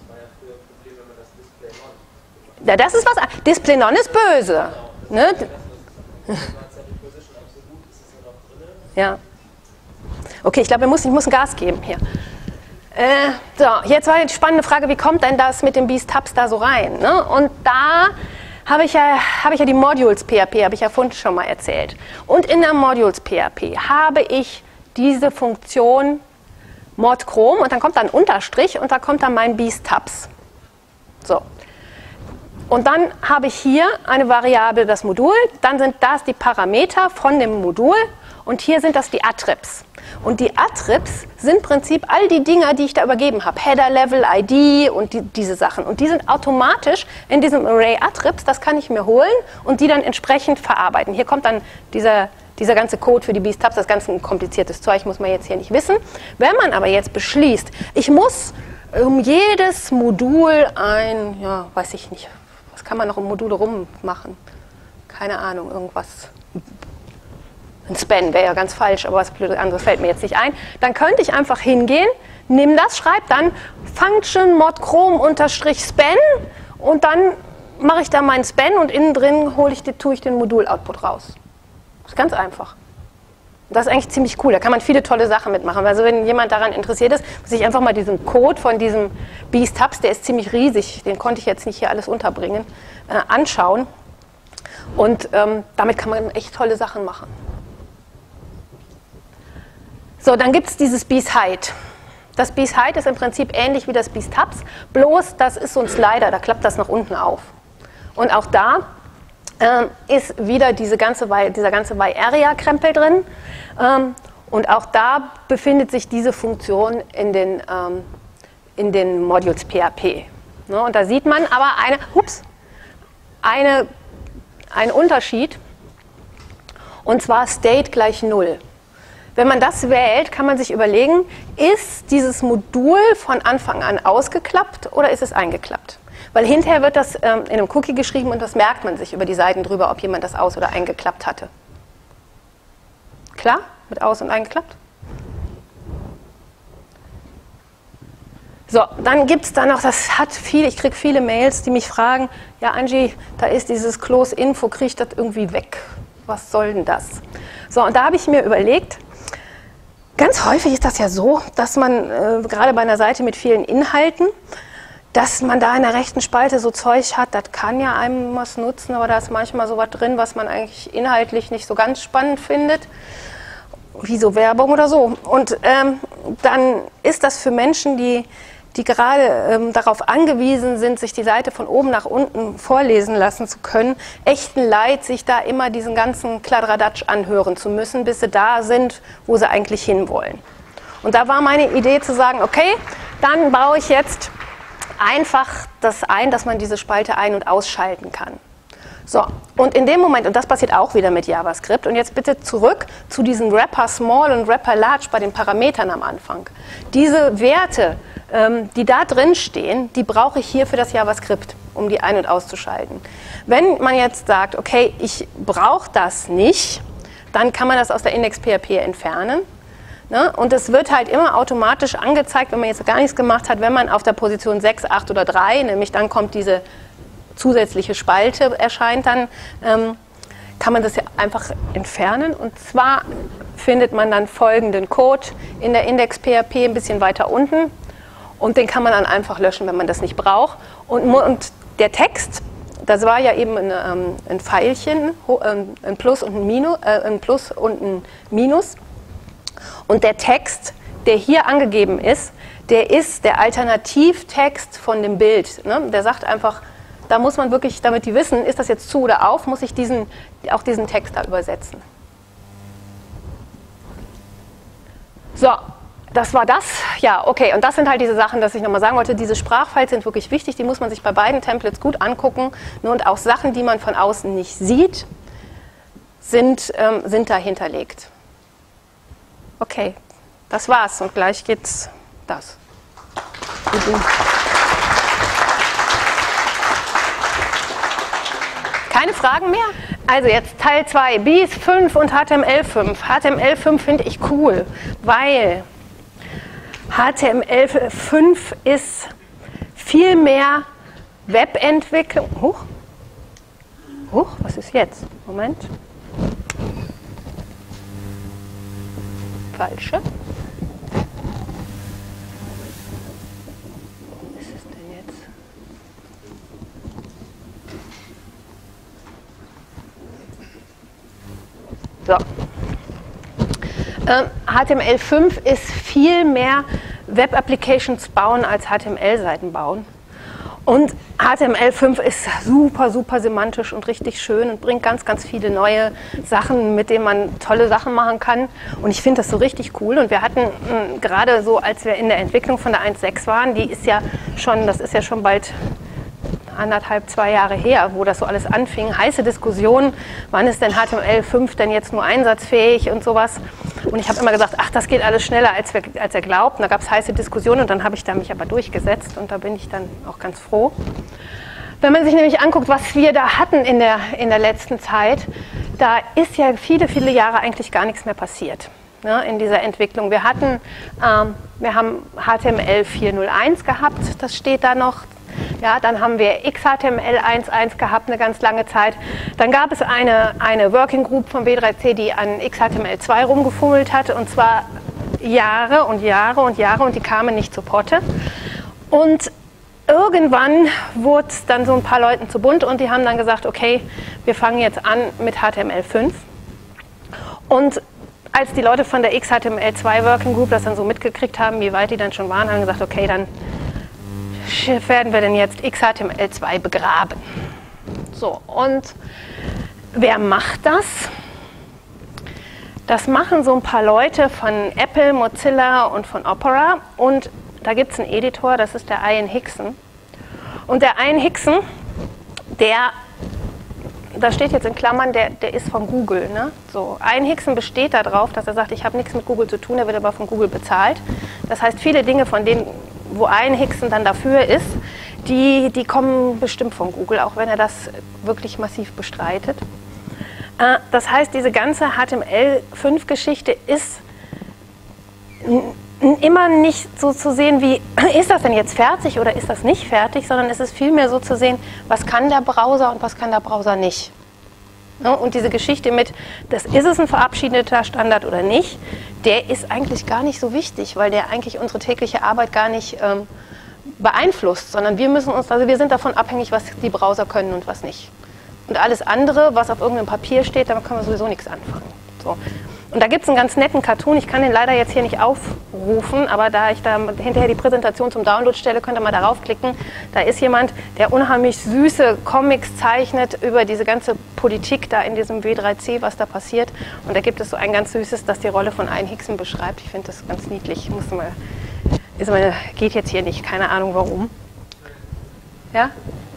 Ja, das ist was. Display None ist böse. Ne? Ja. Okay, ich glaube, ich muss, ich muss ein Gas geben hier. Äh, so, jetzt war eine spannende Frage, wie kommt denn das mit den Beast Tabs da so rein? Ne? Und da habe ich, ja, habe ich ja die Modules P H P, habe ich ja vorhin schon mal erzählt. Und in der Modules P H P habe ich diese Funktion Mod Chrome und dann kommt da ein Unterstrich und da kommt dann mein Beast Tabs. So. Und dann habe ich hier eine Variable, das Modul, dann sind das die Parameter von dem Modul und hier sind das die Attribs. Und die Attribs sind im Prinzip all die Dinger, die ich da übergeben habe, Header, Level, I D und die, diese Sachen. Und die sind automatisch in diesem Array Attribs, das kann ich mir holen und die dann entsprechend verarbeiten. Hier kommt dann dieser, dieser ganze Code für die Beast Tabs, das ganze ein kompliziertes Zeug, muss man jetzt hier nicht wissen. Wenn man aber jetzt beschließt, ich muss um jedes Modul ein, ja, weiß ich nicht, was kann man noch um Module rummachen? Keine Ahnung, irgendwas. Ein Span wäre ja ganz falsch, aber was Blödes anderes fällt mir jetzt nicht ein. Dann könnte ich einfach hingehen, nimm das, schreib dann Function mod Chrome unterstrich Span und dann mache ich da meinen Span und innen drin hole ich, tue ich den Modul-Output raus. Das ist ganz einfach. Das ist eigentlich ziemlich cool, da kann man viele tolle Sachen mitmachen. Also wenn jemand daran interessiert ist, muss ich einfach mal diesen Code von diesem Beast Tabs, der ist ziemlich riesig, den konnte ich jetzt nicht hier alles unterbringen, äh, anschauen. Und ähm, damit kann man echt tolle Sachen machen. So, dann gibt es dieses Beast Height. Das Beast Height ist im Prinzip ähnlich wie das Beast Tabs, bloß das ist so ein Slider, da klappt das nach unten auf. Und auch da Ähm, ist wieder diese ganze, dieser ganze Y-Area-Krempel drin. Ähm, und auch da befindet sich diese Funktion in den, ähm, in den Modules P H P. Ne, und da sieht man aber eine, ups, eine, einen Unterschied, und zwar State gleich null. Wenn man das wählt, kann man sich überlegen, ist dieses Modul von Anfang an ausgeklappt oder ist es eingeklappt? Weil hinterher wird das ähm, in einem Cookie geschrieben und das merkt man sich über die Seiten drüber, ob jemand das aus- oder eingeklappt hatte. Klar? Mit aus- und eingeklappt? So, dann gibt es da noch, das hat viel, ich kriege viele Mails, die mich fragen, ja Angie, da ist dieses Close Info, kriege ich das irgendwie weg? Was soll denn das? So, und da habe ich mir überlegt, ganz häufig ist das ja so, dass man äh, gerade bei einer Seite mit vielen Inhalten, dass man da in der rechten Spalte so Zeug hat, das kann ja einem was nutzen, aber da ist manchmal so was drin, was man eigentlich inhaltlich nicht so ganz spannend findet. wie so Werbung oder so. Und ähm, dann ist das für Menschen, die, die gerade ähm, darauf angewiesen sind, sich die Seite von oben nach unten vorlesen lassen zu können, echt ein Leid, sich da immer diesen ganzen Kladderadatsch anhören zu müssen, bis sie da sind, wo sie eigentlich hinwollen. Und da war meine Idee zu sagen, okay, dann baue ich jetzt einfach das ein, dass man diese Spalte ein- und ausschalten kann. So, und in dem Moment, und das passiert auch wieder mit JavaScript, und jetzt bitte zurück zu diesen Wrapper Small und Wrapper Large bei den Parametern am Anfang. Diese Werte, ähm, die da drin stehen, die brauche ich hier für das JavaScript, um die ein- und auszuschalten. Wenn man jetzt sagt, okay, ich brauche das nicht, dann kann man das aus der Index.P H P entfernen. Ne? Und es wird halt immer automatisch angezeigt, wenn man jetzt gar nichts gemacht hat, wenn man auf der Position sechs, acht oder drei, nämlich dann kommt diese zusätzliche Spalte, erscheint dann, ähm, kann man das ja einfach entfernen. Und zwar findet man dann folgenden Code in der Index.P H P ein bisschen weiter unten und den kann man dann einfach löschen, wenn man das nicht braucht. Und, und der Text, das war ja eben ein, ähm, ein Pfeilchen, ein Plus und ein Minus, äh, ein Plus und ein Minus. Und der Text, der hier angegeben ist, der ist der Alternativtext von dem Bild. Ne? Der sagt einfach, da muss man wirklich, damit die wissen, ist das jetzt zu oder auf, muss ich diesen, auch diesen Text da übersetzen. So, das war das. Ja, okay, und das sind halt diese Sachen, dass ich nochmal sagen wollte, diese Sprachfiles sind wirklich wichtig, die muss man sich bei beiden Templates gut angucken. Ne? Und auch Sachen, die man von außen nicht sieht, sind, ähm, sind da hinterlegt. Okay, das war's und gleich geht's das. Keine Fragen mehr? Also jetzt Teil zwei, B I S fünf und H T M L fünf. H T M L fünf finde ich cool, weil H T M L fünf ist viel mehr Webentwicklung. Huch, Huch, was ist jetzt? Moment. Falsche. Was ist es denn jetzt? So. Ähm, H T M L fünf ist viel mehr Web-Applications bauen als H T M L-Seiten bauen. Und H T M L fünf ist super, super semantisch und richtig schön und bringt ganz, ganz viele neue Sachen, mit denen man tolle Sachen machen kann. Und ich finde das so richtig cool. Und wir hatten mh, gerade so, als wir in der Entwicklung von der eins Punkt sechs waren, die ist ja schon, das ist ja schon bald anderthalb, zwei Jahre her, wo das so alles anfing, heiße Diskussionen, wann ist denn H T M L fünf denn jetzt nur einsatzfähig und sowas. Und ich habe immer gesagt, ach, das geht alles schneller, als, wir, als er glaubt. Und da gab es heiße Diskussionen und dann habe ich da mich aber durchgesetzt und da bin ich dann auch ganz froh. Wenn man sich nämlich anguckt, was wir da hatten in der, in der letzten Zeit, da ist ja viele, viele Jahre eigentlich gar nichts mehr passiert, ne, in dieser Entwicklung. Wir hatten, ähm, wir haben H T M L vier Punkt null eins gehabt, das steht da noch. Ja, dann haben wir X H T M L eins Punkt eins gehabt, eine ganz lange Zeit. Dann gab es eine, eine Working Group von W drei C, die an X H T M L zwei rumgefummelt hatte, und zwar Jahre und Jahre und Jahre, und die kamen nicht zu Potte. Und irgendwann wurde es dann so ein paar Leuten zu bunt und die haben dann gesagt, okay, wir fangen jetzt an mit H T M L fünf. Und als die Leute von der X H T M L zwei Working Group das dann so mitgekriegt haben, wie weit die dann schon waren, haben gesagt, okay, dann werden wir denn jetzt X H T M L zwei begraben. So, und wer macht das? Das machen so ein paar Leute von Apple, Mozilla und von Opera, und da gibt es einen Editor, das ist der Ian Hickson. Und der Ian Hickson, der, da steht jetzt in Klammern, der, der ist von Google. Ne? So, Ian Hickson besteht darauf, dass er sagt, ich habe nichts mit Google zu tun, er wird aber von Google bezahlt. Das heißt, viele Dinge, von denen, wo Ian Hickson dann dafür ist, die, die kommen bestimmt von Google, auch wenn er das wirklich massiv bestreitet. Das heißt, diese ganze H T M L fünf Geschichte ist immer nicht so zu sehen, wie, ist das denn jetzt fertig oder ist das nicht fertig, sondern es ist vielmehr so zu sehen, was kann der Browser und was kann der Browser nicht. Und diese Geschichte mit, das ist es ein verabschiedeter Standard oder nicht, der ist eigentlich gar nicht so wichtig, weil der eigentlich unsere tägliche Arbeit gar nicht ähm, beeinflusst, sondern wir müssen uns, also wir sind davon abhängig, was die Browser können und was nicht. Und alles andere, was auf irgendeinem Papier steht, damit können wir sowieso nichts anfangen. So. Und da gibt es einen ganz netten Cartoon, ich kann den leider jetzt hier nicht aufrufen, aber da ich da hinterher die Präsentation zum Download stelle, könnt ihr mal darauf klicken. Da ist jemand, der unheimlich süße Comics zeichnet über diese ganze Politik da in diesem W drei C, was da passiert. Und da gibt es so ein ganz süßes, das die Rolle von Ian Hickson beschreibt. Ich finde das ganz niedlich. Ich muss mal, ist mal, geht jetzt hier nicht, keine Ahnung warum. Ja?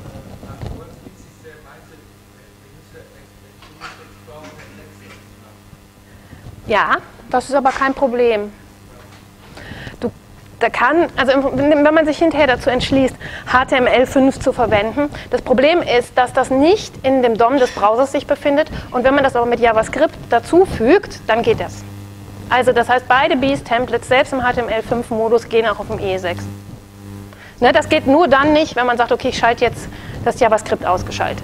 Ja, das ist aber kein Problem. Du, da kann, also wenn man sich hinterher dazu entschließt, H T M L fünf zu verwenden, das Problem ist, dass das nicht in dem D O M des Browsers sich befindet und wenn man das aber mit JavaScript dazu fügt, dann geht das. Also das heißt, beide Beast-Templates, selbst im H T M L fünf Modus, gehen auch auf dem E sechs. Ne, das geht nur dann nicht, wenn man sagt, okay, ich schalte jetzt das JavaScript ausgeschaltet.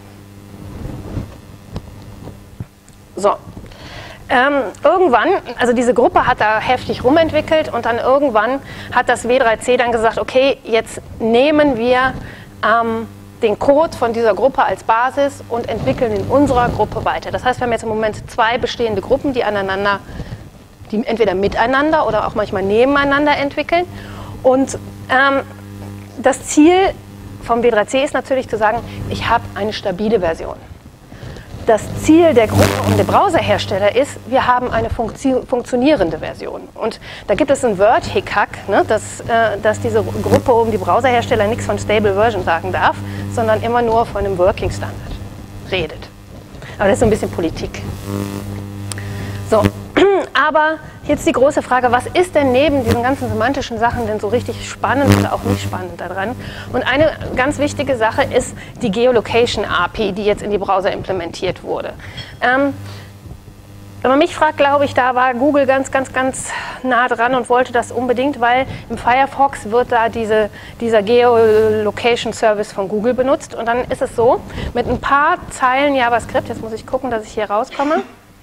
So. Ähm, irgendwann, also diese Gruppe hat da heftig rumentwickelt und dann irgendwann hat das W drei C dann gesagt, okay, jetzt nehmen wir ähm, den Code von dieser Gruppe als Basis und entwickeln in unserer Gruppe weiter. Das heißt, wir haben jetzt im Moment zwei bestehende Gruppen, die aneinander, die entweder miteinander oder auch manchmal nebeneinander entwickeln. Und ähm, das Ziel vom W drei C ist natürlich zu sagen, ich habe eine stabile Version. Das Ziel der Gruppe und der Browserhersteller ist, wir haben eine funktionierende Version. Und da gibt es ein Word-Hickhack, ne, dass, äh, dass diese Gruppe um die Browserhersteller nichts von Stable Version sagen darf, sondern immer nur von einem Working Standard redet. Aber das ist so ein bisschen Politik. So, aber jetzt die große Frage, was ist denn neben diesen ganzen semantischen Sachen denn so richtig spannend oder auch nicht spannend daran? Und eine ganz wichtige Sache ist die Geolocation-A P I, die jetzt in die Browser implementiert wurde. Ähm, wenn man mich fragt, glaube ich, da war Google ganz, ganz, ganz nah dran und wollte das unbedingt, weil im Firefox wird da diese, dieser Geolocation-Service von Google benutzt. Und dann ist es so, mit ein paar Zeilen JavaScript, jetzt muss ich gucken, dass ich hier rauskomme.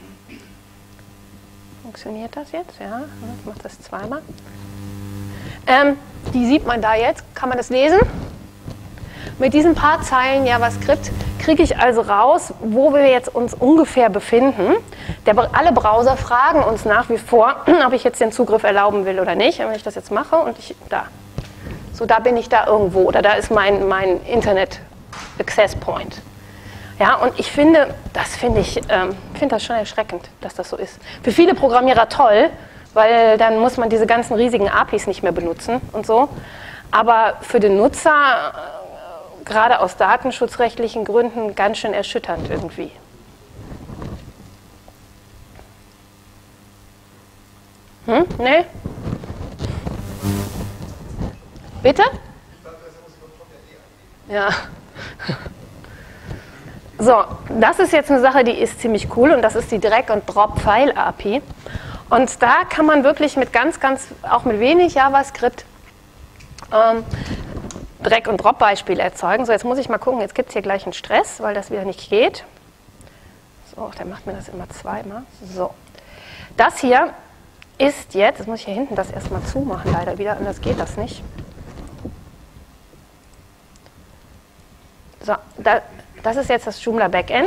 Funktioniert das jetzt? Ja, ich mache das zweimal. Ähm, die sieht man da jetzt. Kann man das lesen? Mit diesen paar Zeilen JavaScript kriege ich also raus, wo wir jetzt uns ungefähr befinden. Der, alle Browser fragen uns nach wie vor, ob ich jetzt den Zugriff erlauben will oder nicht. Und wenn ich das jetzt mache und ich da, so da bin ich da irgendwo oder da ist mein, mein Internet Access Point. Ja, und ich finde, das finde ich, ähm, finde das schon erschreckend, dass das so ist. Für viele Programmierer toll, weil dann muss man diese ganzen riesigen A P Is nicht mehr benutzen und so. Aber für den Nutzer, äh, gerade aus datenschutzrechtlichen Gründen, ganz schön erschütternd irgendwie. Hm? Nee? Bitte? Ja. So, das ist jetzt eine Sache, die ist ziemlich cool und das ist die Drag-and-Drop-File-A P I. Und da kann man wirklich mit ganz, ganz, auch mit wenig JavaScript ähm, Drag-and-Drop-Beispiele erzeugen. So, jetzt muss ich mal gucken, jetzt gibt es hier gleich einen Stress, weil das wieder nicht geht. So, der macht mir das immer zweimal. So, das hier ist jetzt, jetzt muss ich hier hinten das erstmal zumachen, leider wieder, anders geht das nicht. So, da... Das ist jetzt das Joomla Backend.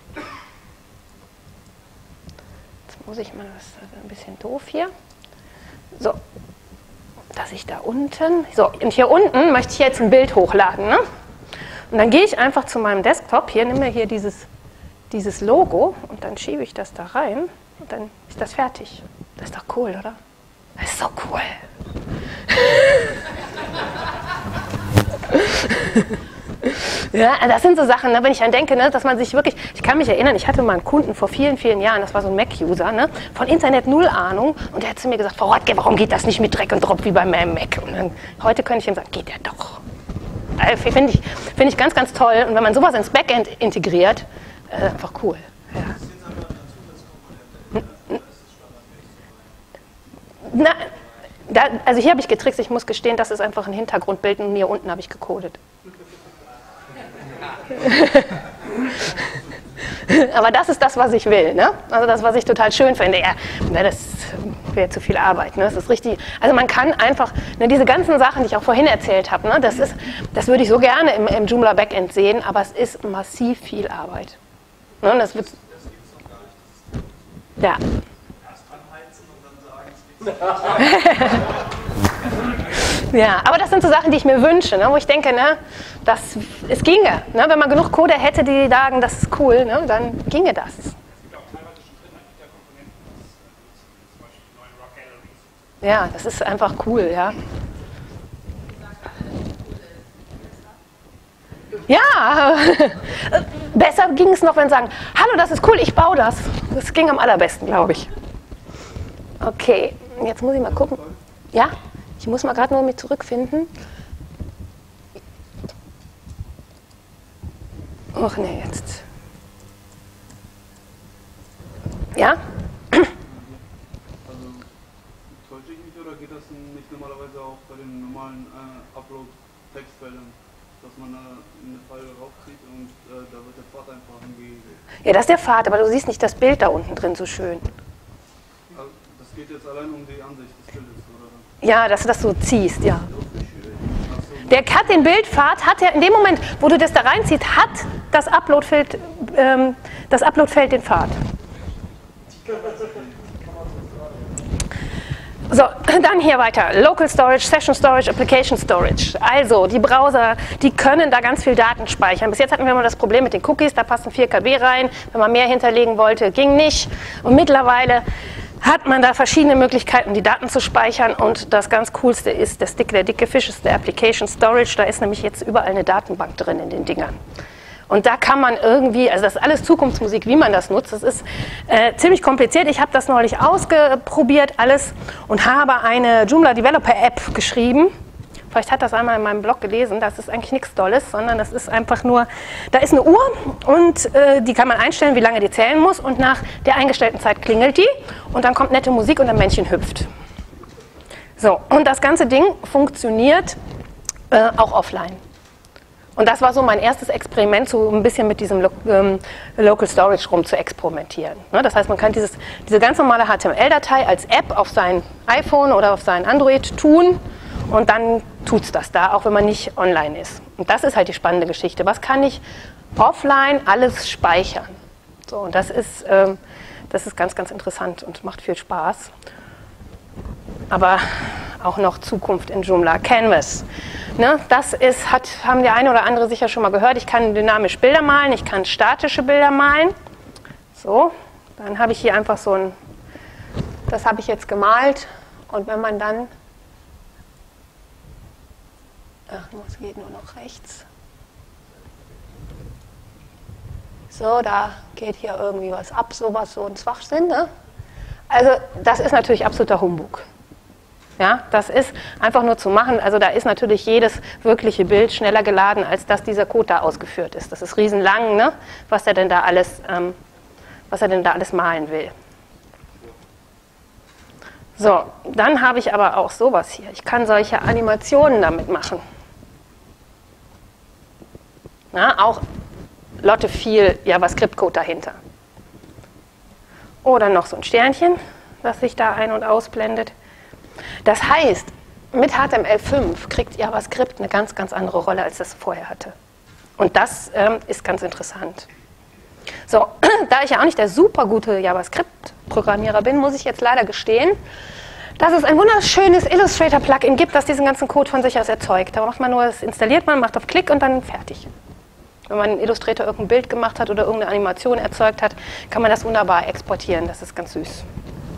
Jetzt muss ich mal, das ist ein bisschen doof hier. So, dass ich da unten, so, und hier unten möchte ich jetzt ein Bild hochladen. Ne? Und dann gehe ich einfach zu meinem Desktop, hier nehme mir hier dieses, dieses Logo und dann schiebe ich das da rein und dann ist das fertig. Das ist doch cool, oder? Das ist so cool. Ja, das sind so Sachen, ne, wenn ich dann denke, ne, dass man sich wirklich, ich kann mich erinnern, ich hatte mal einen Kunden vor vielen, vielen Jahren, das war so ein Mac-User, ne, von Internet null Ahnung und der hat zu mir gesagt, Frau Radke, warum geht das nicht mit Drag and Drop wie bei meinem Mac? Und dann, heute könnte ich ihm sagen, geht ja doch. Also, finde ich, find ich ganz, ganz toll und wenn man sowas ins Backend integriert, äh, einfach cool. Ja. Na, da, also hier habe ich getrickst, ich muss gestehen, das ist einfach ein Hintergrundbild und hier unten habe ich gecodet. Aber das ist das, was ich will, ne? Also das, was ich total schön finde. Ja, das wäre zu viel Arbeit, ne? Das ist richtig. Also man kann einfach, ne, diese ganzen Sachen, die ich auch vorhin erzählt habe, ne, das ist, das würde ich so gerne im, im Joomla Backend sehen, aber es ist massiv viel Arbeit. Ne? Das wird, ja, Ja, aber das sind so Sachen, die ich mir wünsche, ne, wo ich denke, ne, dass es ginge. Ne, wenn man genug Coder hätte, die sagen, das ist cool, ne, dann ginge das. Ja, das ist einfach cool, ja. Ja, besser ging es noch, wenn sie sagen, hallo, das ist cool, ich baue das. Das ging am allerbesten, glaube ich. Okay, jetzt muss ich mal gucken. Ja, ich muss mal gerade nur mit zurückfinden. Och ne, jetzt. Ja? Also, täusche ich mich oder geht das nicht normalerweise auch bei den normalen äh, Upload-Textfeldern, dass man äh, eine Pfeil raufzieht und äh, da wird der Pfad einfach angegeben? Ja, das ist der Pfad, aber du siehst nicht das Bild da unten drin so schön. Also, das geht jetzt allein um die Ansicht des Bildes, oder? Ja, dass du das so ziehst, ja. Der hat den Bildpfad, hat er in dem Moment, wo du das da reinziehst, hat das Uploadfeld, ähm, das Uploadfeld den Pfad. So, dann hier weiter. Local Storage, Session Storage, Application Storage. Also, die Browser, die können da ganz viel Daten speichern. Bis jetzt hatten wir immer das Problem mit den Cookies, da passen vier Kilobyte rein. Wenn man mehr hinterlegen wollte, ging nicht. Und mittlerweile hat man da verschiedene Möglichkeiten, die Daten zu speichern. Und das ganz Coolste ist, der Stick, der dicke Fisch ist der Application Storage. Da ist nämlich jetzt überall eine Datenbank drin in den Dingern. Und da kann man irgendwie, also das ist alles Zukunftsmusik, wie man das nutzt. Das ist äh, ziemlich kompliziert. Ich habe das neulich ausprobiert alles und habe eine Joomla Developer App geschrieben. Vielleicht hat das einmal in meinem Blog gelesen. Das ist eigentlich nichts Tolles, sondern das ist einfach nur, da ist eine Uhr und äh, die kann man einstellen, wie lange die zählen muss. Und nach der eingestellten Zeit klingelt die und dann kommt nette Musik und ein Männchen hüpft. So, und das ganze Ding funktioniert äh, auch offline. Und das war so mein erstes Experiment, so ein bisschen mit diesem Lo ähm, Local Storage rum zu experimentieren. Ne? Das heißt, man kann dieses, diese ganz normale H T M L-Datei als App auf sein iPhone oder auf sein Android tun und dann tut es das da, auch wenn man nicht online ist. Und das ist halt die spannende Geschichte. Was kann ich offline alles speichern? So, und das ist, ähm, das ist ganz, ganz interessant und macht viel Spaß. Aber auch noch Zukunft in Joomla. Canvas. Ne, das ist, hat, haben der eine oder andere sicher schon mal gehört. Ich kann dynamisch Bilder malen, ich kann statische Bilder malen. So, dann habe ich hier einfach so ein, das habe ich jetzt gemalt. Und wenn man dann, ach, es geht nur noch rechts. So, da geht hier irgendwie was ab, sowas, so ein Schwachsinn. Ne? Also das ist natürlich absoluter Humbug. Ja, das ist einfach nur zu machen, also da ist natürlich jedes wirkliche Bild schneller geladen, als dass dieser Code da ausgeführt ist. Das ist riesenlang, ne, was er denn da alles, ähm, was er denn da alles malen will. So, dann habe ich aber auch sowas hier. Ich kann solche Animationen damit machen. Ja, auch Lotte viel JavaScript-Code dahinter. Oder noch so ein Sternchen, das sich da ein- und ausblendet. Das heißt, mit H T M L fünf kriegt JavaScript eine ganz, ganz andere Rolle, als das vorher hatte. Und das ähm, ist ganz interessant. So, da ich ja auch nicht der super gute JavaScript-Programmierer bin, muss ich jetzt leider gestehen, dass es ein wunderschönes Illustrator-Plugin gibt, das diesen ganzen Code von sich aus erzeugt. Da macht man nur, das installiert man, macht auf Klick und dann fertig. Wenn man in Illustrator irgendein Bild gemacht hat oder irgendeine Animation erzeugt hat, kann man das wunderbar exportieren. Das ist ganz süß.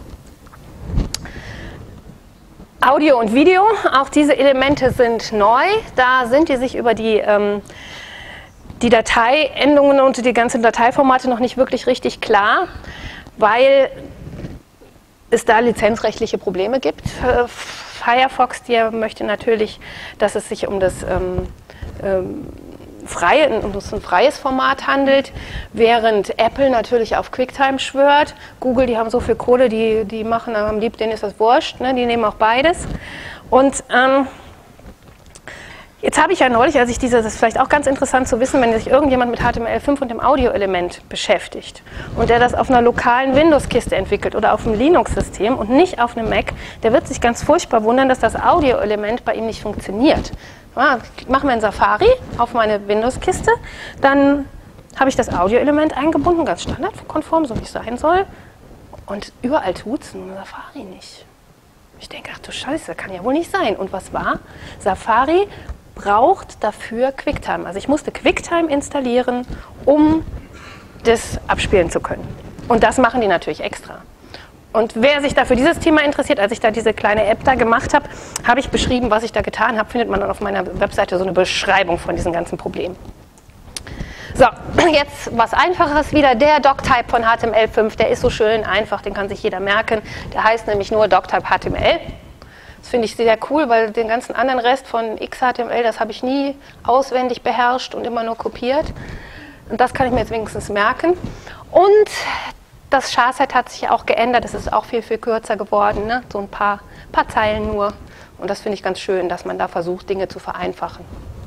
Audio und Video, auch diese Elemente sind neu. Da sind die sich über die, ähm, die Dateiendungen und die ganzen Dateiformate noch nicht wirklich richtig klar, weil es da lizenzrechtliche Probleme gibt. Firefox, der möchte natürlich, dass es sich um das ähm, ähm, freie, um das ein freies Format handelt, während Apple natürlich auf QuickTime schwört. Google, die haben so viel Kohle, die, die machen am liebsten, denen ist das wurscht, ne? Die nehmen auch beides. Und ähm, jetzt habe ich ja neulich, als ich diese, das ist vielleicht auch ganz interessant zu wissen, wenn sich irgendjemand mit H T M L fünf und dem Audio-Element beschäftigt und der das auf einer lokalen Windows-Kiste entwickelt oder auf einem Linux-System und nicht auf einem Mac, der wird sich ganz furchtbar wundern, dass das Audio-Element bei ihm nicht funktioniert. Ja, machen wir ein Safari auf meine Windows-Kiste, dann habe ich das Audio-Element eingebunden, ganz standardkonform, so wie es sein soll. Und überall tut es, nur Safari nicht. Ich denke, ach du Scheiße, kann ja wohl nicht sein. Und was war? Safari braucht dafür QuickTime. Also ich musste QuickTime installieren, um das abspielen zu können. Und das machen die natürlich extra. Und wer sich da für dieses Thema interessiert, als ich da diese kleine App da gemacht habe, habe ich beschrieben, was ich da getan habe, findet man dann auf meiner Webseite so eine Beschreibung von diesen ganzen Problemen. So, jetzt was Einfaches wieder, der Doctype von H T M L fünf, der ist so schön einfach, den kann sich jeder merken. Der heißt nämlich nur Doctype H T M L. Das finde ich sehr cool, weil den ganzen anderen Rest von X H T M L, das habe ich nie auswendig beherrscht und immer nur kopiert. Und das kann ich mir jetzt wenigstens merken. Und das Char-Set hat sich auch geändert, es ist auch viel, viel kürzer geworden, ne? So ein paar, paar Zeilen nur. Und das finde ich ganz schön, dass man da versucht, Dinge zu vereinfachen.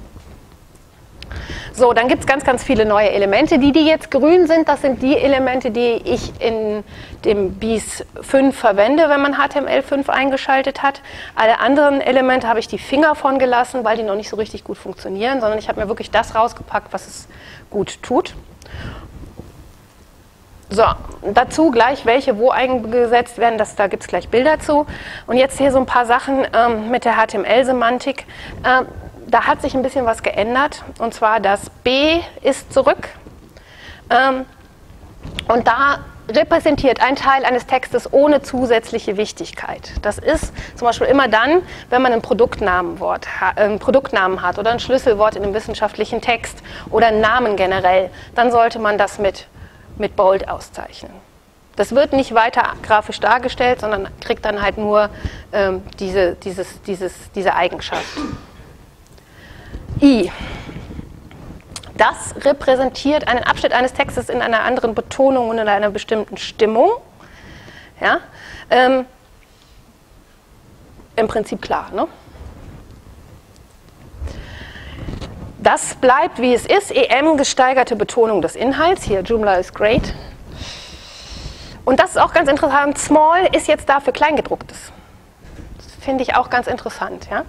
So, dann gibt es ganz, ganz viele neue Elemente. Die, die jetzt grün sind, das sind die Elemente, die ich in dem B I S fünf verwende, wenn man H T M L fünf eingeschaltet hat. Alle anderen Elemente habe ich die Finger von gelassen, weil die noch nicht so richtig gut funktionieren, sondern ich habe mir wirklich das rausgepackt, was es gut tut. So, dazu gleich, welche wo eingesetzt werden, das, da gibt es gleich Bilder zu. Und jetzt hier so ein paar Sachen ähm, mit der H T M L-Semantik. Ähm, da hat sich ein bisschen was geändert, und zwar das B ist zurück. Ähm, und da repräsentiert ein Teil eines Textes ohne zusätzliche Wichtigkeit. Das ist zum Beispiel immer dann, wenn man ein Produktnamenwort, einen Produktnamen hat oder ein Schlüsselwort in einem wissenschaftlichen Text oder einen Namen generell, dann sollte man das mit mit Bold auszeichnen. Das wird nicht weiter grafisch dargestellt, sondern kriegt dann halt nur ähm, diese, dieses, dieses, diese Eigenschaft. I. Das repräsentiert einen Abschnitt eines Textes in einer anderen Betonung und in einer bestimmten Stimmung. Ja? Ähm, Im Prinzip klar, ne? Das bleibt, wie es ist, E M, gesteigerte Betonung des Inhalts. Hier, Joomla ist great. Und das ist auch ganz interessant. Small ist jetzt da für Kleingedrucktes. Das finde ich auch ganz interessant. Ja?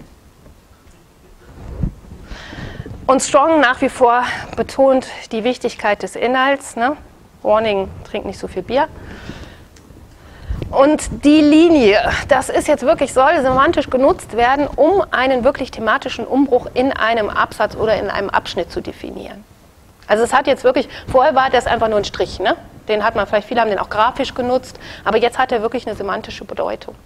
Und Strong nach wie vor betont die Wichtigkeit des Inhalts. Ne? Warning, trink nicht so viel Bier. Und die Linie, das ist jetzt wirklich, soll semantisch genutzt werden, um einen wirklich thematischen Umbruch in einem Absatz oder in einem Abschnitt zu definieren. Also es hat jetzt wirklich, vorher war das einfach nur ein Strich, ne? Den hat man vielleicht, viele haben den auch grafisch genutzt, aber jetzt hat er wirklich eine semantische Bedeutung.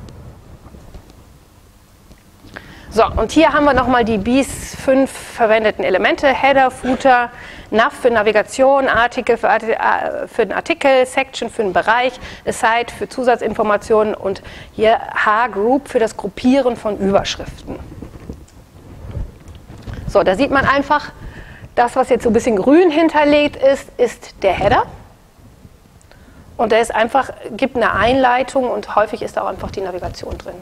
So, und hier haben wir nochmal die B I S fünf verwendeten Elemente, Header, Footer, Nav für Navigation, Artikel für, für den Artikel, Section für den Bereich, Aside für Zusatzinformationen und hier H-Group für das Gruppieren von Überschriften. So, da sieht man einfach, das, was jetzt so ein bisschen grün hinterlegt ist, ist der Header. Und der ist einfach, gibt eine Einleitung und häufig ist da auch einfach die Navigation drin.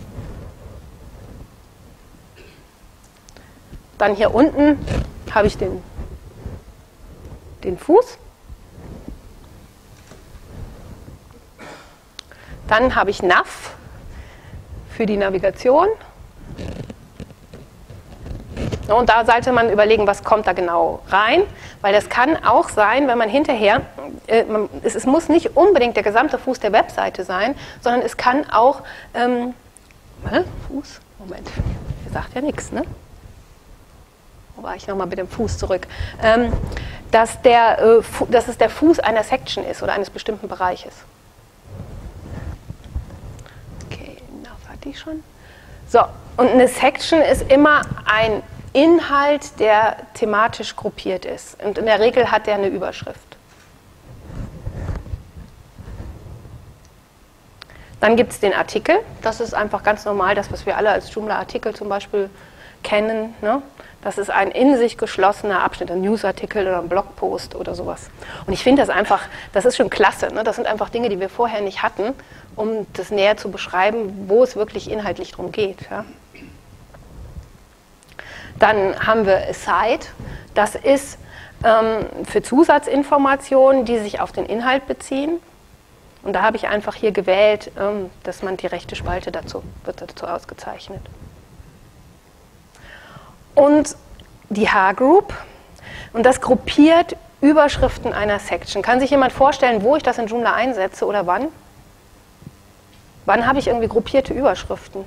Dann hier unten habe ich den, den Fuß. Dann habe ich Nav für die Navigation. Und da sollte man überlegen, was kommt da genau rein, weil das kann auch sein, wenn man hinterher, äh, man, es, es muss nicht unbedingt der gesamte Fuß der Webseite sein, sondern es kann auch, ähm, äh, Fuß, Moment, der sagt ja nichts, ne? Wo war ich nochmal mit dem Fuß zurück? Ähm, dass, der, äh, dass es der Fuß einer Section ist oder eines bestimmten Bereiches. Okay, Nav hatte ich schon. So, und eine Section ist immer ein Inhalt, der thematisch gruppiert ist. Und in der Regel hat der eine Überschrift. Dann gibt es den Artikel. Das ist einfach ganz normal, das, was wir alle als Joomla-Artikel zum Beispiel kennen. Ne? Das ist ein in sich geschlossener Abschnitt, ein Newsartikel oder ein Blogpost oder sowas. Und ich finde das einfach, das ist schon klasse. Ne? Das sind einfach Dinge, die wir vorher nicht hatten, um das näher zu beschreiben, wo es wirklich inhaltlich drum geht. Ja? Dann haben wir Aside. Das ist ähm, für Zusatzinformationen, die sich auf den Inhalt beziehen. Und da habe ich einfach hier gewählt, ähm, dass man die rechte Spalte dazu wird dazu ausgezeichnet. Und die H-Group. Und das gruppiert Überschriften einer Section. Kann sich jemand vorstellen, wo ich das in Joomla einsetze oder wann? Wann habe ich irgendwie gruppierte Überschriften?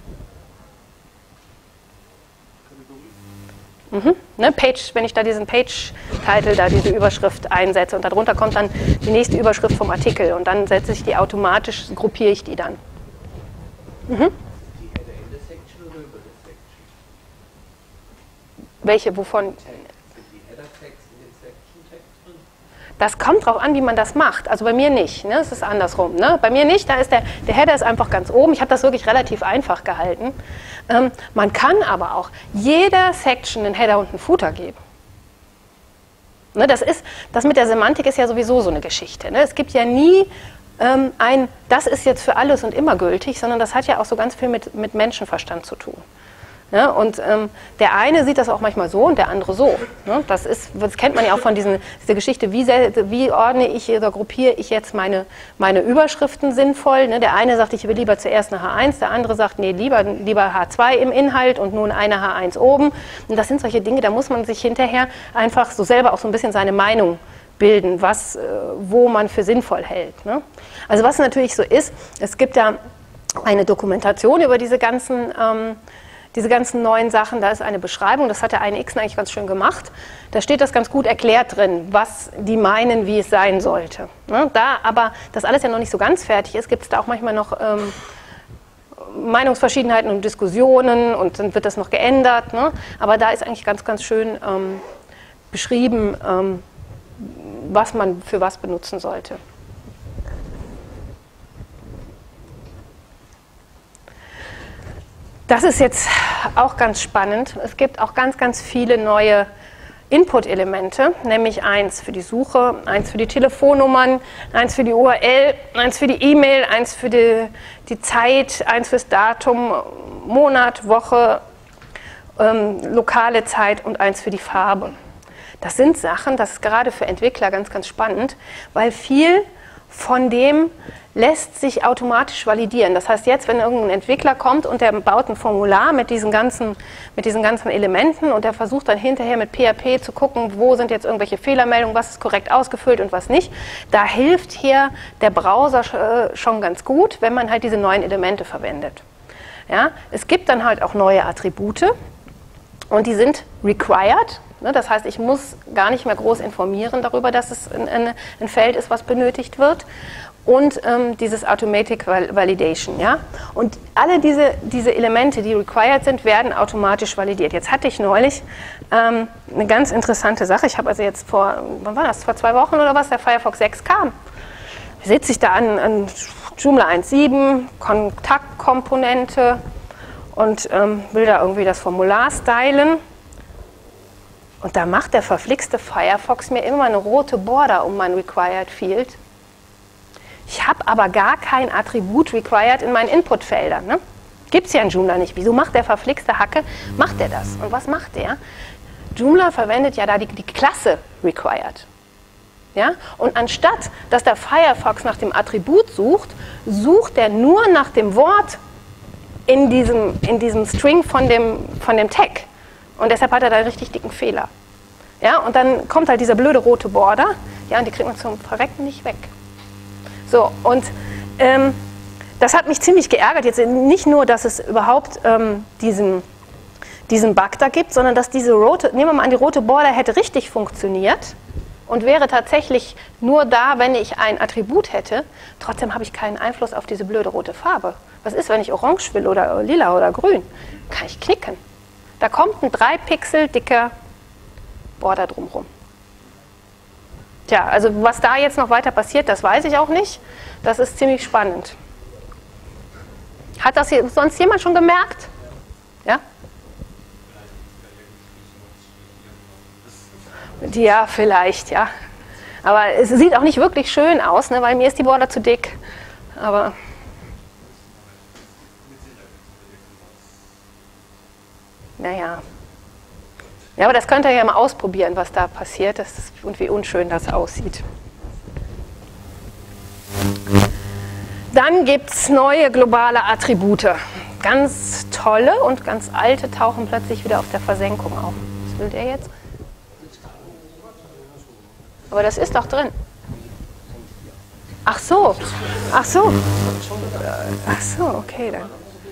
Mhm. Ne, Page, wenn ich da diesen Page-Title, da diese Überschrift einsetze und darunter kommt dann die nächste Überschrift vom Artikel und dann setze ich die automatisch, gruppiere ich die dann. Mhm. Die Header in der Section oder über der Section? Welche, wovon? Sind die Header-Tags in den Section-Tags drin? Das kommt drauf an, wie man das macht. Also bei mir nicht, ne? Es ist andersrum. Ne? Bei mir nicht, da ist der, der Header ist einfach ganz oben. Ich habe das wirklich relativ einfach gehalten. Ähm, man kann aber auch jeder Section einen Header und einen Footer geben. Ne, das, ist, das mit der Semantik ist ja sowieso so eine Geschichte. Ne? Es gibt ja nie ähm, ein, das ist jetzt für alles und immer gültig, sondern das hat ja auch so ganz viel mit, mit Menschenverstand zu tun. Ne? Und ähm, der eine sieht das auch manchmal so und der andere so. Ne? Das, ist, das kennt man ja auch von diesen, dieser Geschichte, wie, wie ordne ich oder gruppiere ich jetzt meine, meine Überschriften sinnvoll. Ne? Der eine sagt, ich will lieber zuerst eine H eins, der andere sagt, nee, lieber, lieber H zwei im Inhalt und nun eine H eins oben. Und das sind solche Dinge, da muss man sich hinterher einfach so selber auch so ein bisschen seine Meinung bilden, was, wo man für sinnvoll hält. Ne? Also was natürlich so ist, es gibt ja eine Dokumentation über diese ganzen ähm, Diese ganzen neuen Sachen, da ist eine Beschreibung, das hat der eine X eigentlich ganz schön gemacht. Da steht das ganz gut erklärt drin, was die meinen, wie es sein sollte. Ne? Da aber das alles ja noch nicht so ganz fertig ist, gibt es da auch manchmal noch ähm, Meinungsverschiedenheiten und Diskussionen und dann wird das noch geändert. Ne? Aber da ist eigentlich ganz, ganz schön ähm, beschrieben, ähm, was man für was benutzen sollte. Das ist jetzt auch ganz spannend. Es gibt auch ganz, ganz viele neue Input-Elemente, nämlich eins für die Suche, eins für die Telefonnummern, eins für die U R L, eins für die E-Mail, eins für die, die Zeit, eins fürs Datum, Monat, Woche, ähm, lokale Zeit und eins für die Farbe. Das sind Sachen, das ist gerade für Entwickler ganz, ganz spannend, weil viel von dem lässt sich automatisch validieren. Das heißt, jetzt, wenn irgendein Entwickler kommt und der baut ein Formular mit diesen ganzen, mit diesen ganzen Elementen und der versucht dann hinterher mit P H P zu gucken, wo sind jetzt irgendwelche Fehlermeldungen, was ist korrekt ausgefüllt und was nicht, da hilft hier der Browser schon ganz gut, wenn man halt diese neuen Elemente verwendet. Ja, es gibt dann halt auch neue Attribute und die sind required. Das heißt, ich muss gar nicht mehr groß informieren darüber, dass es ein, ein Feld ist, was benötigt wird. Und ähm, dieses Automatic Validation. Ja? Und alle diese, diese Elemente, die required sind, werden automatisch validiert. Jetzt hatte ich neulich ähm, eine ganz interessante Sache. Ich habe also jetzt vor, wann war das, vor zwei Wochen oder was, der Firefox sechs kam. Sitze ich da an, an Joomla eins Punkt sieben, Kontaktkomponente und ähm, will da irgendwie das Formular stylen. Und da macht der verflixte Firefox mir immer eine rote Border um mein Required Field. Ich habe aber gar kein Attribut Required in meinen Inputfeldern. Ne? Gibt es ja in Joomla nicht. Wieso macht der verflixte Hacke? Macht er das? Und was macht der? Joomla verwendet ja da die, die Klasse Required. Ja? Und anstatt, dass der Firefox nach dem Attribut sucht, sucht er nur nach dem Wort in diesem, in diesem String von dem, von dem Tag. Und deshalb hat er da einen richtig dicken Fehler. Ja? Und dann kommt halt diese blöde rote Border. Ja, und die kriegt man zum Verrecken nicht weg. So, und ähm, das hat mich ziemlich geärgert. Jetzt nicht nur, dass es überhaupt ähm, diesen, diesen Bug da gibt, sondern dass diese rote, nehmen wir mal an, die rote Border hätte richtig funktioniert und wäre tatsächlich nur da, wenn ich ein Attribut hätte. Trotzdem habe ich keinen Einfluss auf diese blöde rote Farbe. Was ist, wenn ich orange will oder lila oder grün? Kann ich knicken. Da kommt ein drei Pixel dicker Border drumherum. Tja, also was da jetzt noch weiter passiert, das weiß ich auch nicht. Das ist ziemlich spannend. Hat das hier sonst jemand schon gemerkt? Ja? Ja, vielleicht, ja. Aber es sieht auch nicht wirklich schön aus, ne, weil mir ist die Border zu dick. Aber naja. Ja, aber das könnt ihr ja mal ausprobieren, was da passiert ist und wie unschön das aussieht. Dann gibt es neue globale Attribute. Ganz tolle und ganz alte tauchen plötzlich wieder auf der Versenkung auf. Was will der jetzt? Aber das ist doch drin. Ach Ach so, ach so. Ach so, okay dann.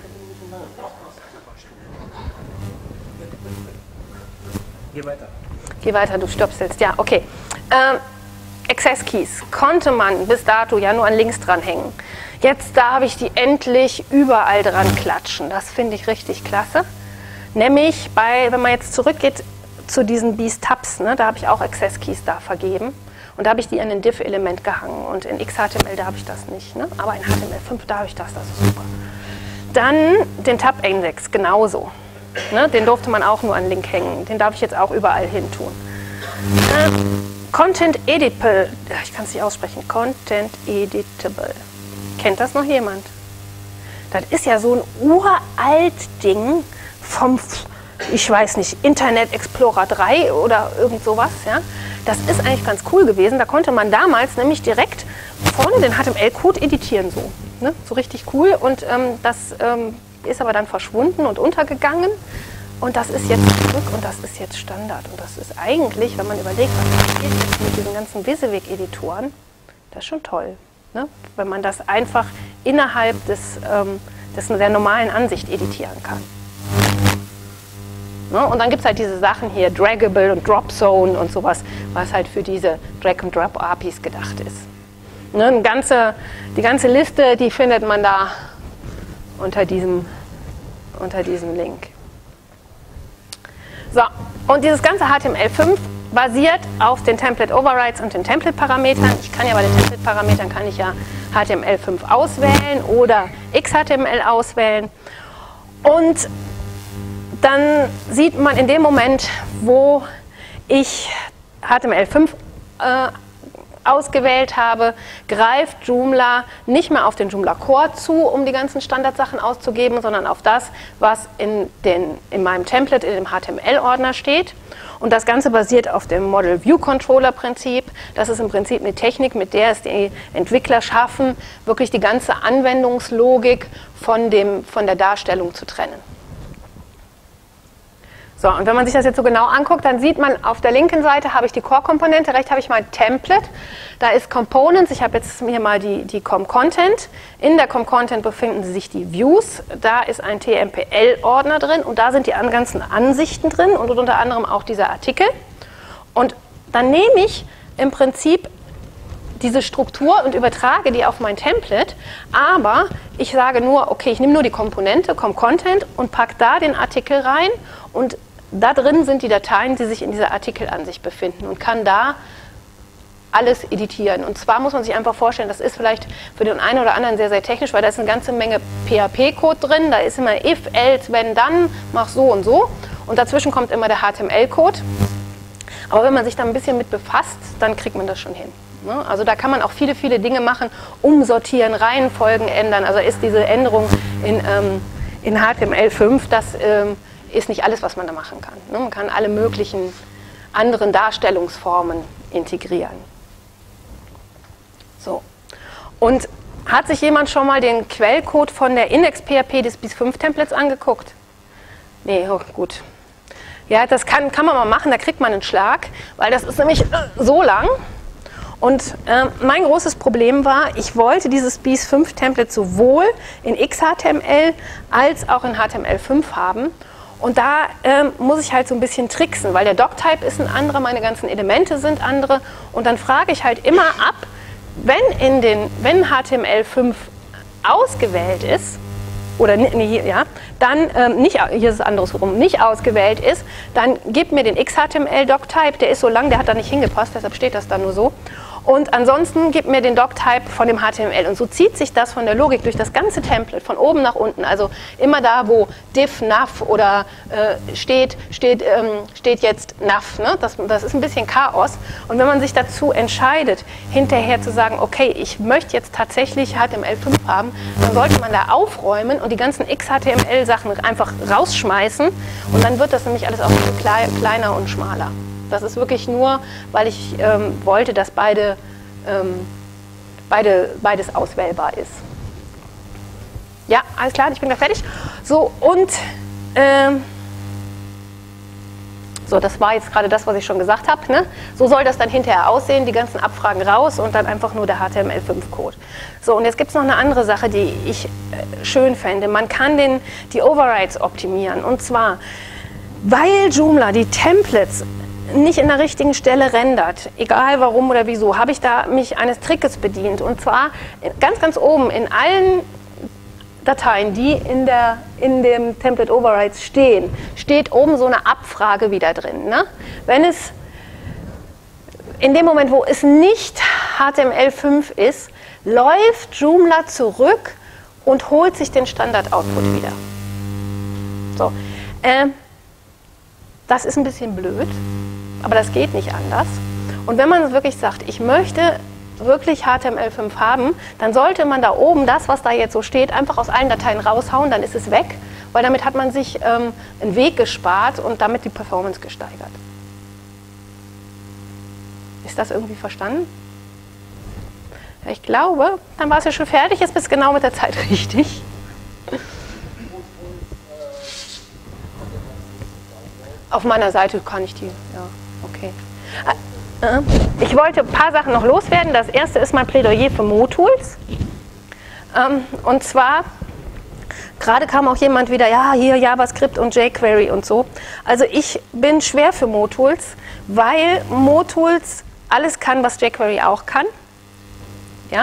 Geh weiter. Geh weiter, du stöpselst. Ja, okay. Ähm, Access Keys konnte man bis dato ja nur an Links dranhängen. Jetzt darf ich die endlich überall dran klatschen. Das finde ich richtig klasse. Nämlich, bei, wenn man jetzt zurückgeht zu diesen Beast Tabs, ne, da habe ich auch Access Keys da vergeben. Und da habe ich die an ein Div-Element gehangen. Und in X H T M L darf ich das nicht. Ne? Aber in H T M L fünf darf ich das, das ist super. Dann den Tab-Index genauso. Ne? Den durfte man auch nur an Link hängen. Den darf ich jetzt auch überall hin tun. Äh, Content Editable, ich kann es nicht aussprechen, Content Editable. Kennt das noch jemand? Das ist ja so ein uralt Ding vom, ich weiß nicht, Internet Explorer drei oder irgend sowas. Ja? Das ist eigentlich ganz cool gewesen. Da konnte man damals nämlich direkt vorne den H T M L-Code editieren, so. Ne? So richtig cool. Und ähm, das ähm, ist aber dann verschwunden und untergegangen. Und das ist jetzt zurück und das ist jetzt Standard. Und das ist eigentlich, wenn man überlegt, was passiert jetzt mit diesen ganzen WYSIWYG-Editoren, das ist schon toll. Ne? Wenn man das einfach innerhalb des, ähm, des, der normalen Ansicht editieren kann. Ne? Und dann gibt es halt diese Sachen hier, Draggable und Dropzone und sowas, was halt für diese Drag-and-Drop-A P Is gedacht ist. Ne? Eine ganze, die ganze Liste, die findet man da unter diesem, unter diesem Link. So, und dieses ganze H T M L fünf basiert auf den Template Overrides und den Template Parametern. Ich kann ja bei den Template Parametern kann ich ja H T M L fünf auswählen oder X H T M L auswählen. Und dann sieht man in dem Moment, wo ich H T M L fünf äh, ausgewählt habe, greift Joomla nicht mehr auf den Joomla Core zu, um die ganzen Standardsachen auszugeben, sondern auf das, was in, den, in meinem Template, in dem H T M L-Ordner steht. Und das Ganze basiert auf dem Model View Controller Prinzip. Das ist im Prinzip eine Technik, mit der es die Entwickler schaffen, wirklich die ganze Anwendungslogik von, dem, von der Darstellung zu trennen. So, und wenn man sich das jetzt so genau anguckt, dann sieht man, auf der linken Seite habe ich die Core-Komponente, rechts habe ich mein Template, da ist Components, ich habe jetzt hier mal die, die Com-Content, in der Com-Content befinden sich die Views, da ist ein T M P L-Ordner drin und da sind die ganzen Ansichten drin und unter anderem auch dieser Artikel. Und dann nehme ich im Prinzip diese Struktur und übertrage die auf mein Template, aber ich sage nur, okay, ich nehme nur die Komponente, Com-Content und packe da den Artikel rein und da drin sind die Dateien, die sich in dieser Artikelansicht befinden und kann da alles editieren. Und zwar muss man sich einfach vorstellen, das ist vielleicht für den einen oder anderen sehr, sehr technisch, weil da ist eine ganze Menge P H P-Code drin, da ist immer if, else, wenn, dann, mach so und so und dazwischen kommt immer der H T M L-Code. Aber wenn man sich da ein bisschen mit befasst, dann kriegt man das schon hin. Also da kann man auch viele, viele Dinge machen, umsortieren, Reihenfolgen ändern. Also ist diese Änderung in, ähm, in H T M L fünf, das ähm, ist nicht alles, was man da machen kann. Ne? Man kann alle möglichen anderen Darstellungsformen integrieren. So. Und hat sich jemand schon mal den Quellcode von der Index-P H P des Beast fünf Templates angeguckt? Nee, oh, gut. Ja, das kann, kann man mal machen, da kriegt man einen Schlag, weil das ist nämlich äh, so lang. Und äh, mein großes Problem war, ich wollte dieses Beast fünf Template sowohl in X H T M L als auch in H T M L fünf haben. Und da ähm, muss ich halt so ein bisschen tricksen, weil der Doctype ist ein anderer, meine ganzen Elemente sind andere. Und dann frage ich halt immer ab, wenn, in den, wenn H T M L fünf ausgewählt ist, oder nee, ja, dann ähm, nicht, hier ist es andersrum, nicht ausgewählt ist, dann gib mir den X H T M L Doctype, der ist so lang, der hat da nicht hingepasst, deshalb steht das da nur so. Und ansonsten gib mir den Doctype von dem H T M L. Und so zieht sich das von der Logik durch das ganze Template, von oben nach unten. Also immer da, wo div, nav oder äh, steht, steht, ähm, steht jetzt nav. Ne? Das, das ist ein bisschen Chaos. Und wenn man sich dazu entscheidet, hinterher zu sagen, okay, ich möchte jetzt tatsächlich H T M L fünf haben, dann sollte man da aufräumen und die ganzen X H T M L-Sachen einfach rausschmeißen. Und dann wird das nämlich alles auch viel kleiner und schmaler. Das ist wirklich nur, weil ich ähm, wollte, dass beide, ähm, beide, beides auswählbar ist. Ja, alles klar, ich bin da fertig. So, und ähm, So, das war jetzt gerade das, was ich schon gesagt habe. Ne? So soll das dann hinterher aussehen, die ganzen Abfragen raus und dann einfach nur der H T M L fünf Code. So, und jetzt gibt es noch eine andere Sache, die ich äh, schön fände. Man kann den, die Overrides optimieren. Und zwar, weil Joomla die Templates nicht in der richtigen Stelle rendert, egal warum oder wieso, habe ich da mich eines Trickes bedient. Und zwar ganz, ganz oben in allen Dateien, die in, der, in dem Template Overrides stehen, steht oben so eine Abfrage wieder drin. Ne? Wenn es in dem Moment, wo es nicht H T M L fünf ist, läuft Joomla zurück und holt sich den Standard-Output wieder. So. Ähm, das ist ein bisschen blöd, aber das geht nicht anders. Und wenn man wirklich sagt, ich möchte wirklich H T M L fünf haben, dann sollte man da oben das, was da jetzt so steht, einfach aus allen Dateien raushauen, dann ist es weg, weil damit hat man sich ähm, einen Weg gespart und damit die Performance gesteigert. Ist das irgendwie verstanden? Ja, ich glaube, dann war es ja schon fertig, jetzt bist du genau mit der Zeit richtig. Auf meiner Seite kann ich die, ja, okay. Ich wollte ein paar Sachen noch loswerden. Das erste ist mein Plädoyer für MoTools. Und zwar, gerade kam auch jemand wieder, ja, hier JavaScript und jQuery und so. Also ich bin schwer für MoTools, weil MoTools alles kann, was jQuery auch kann. Ja?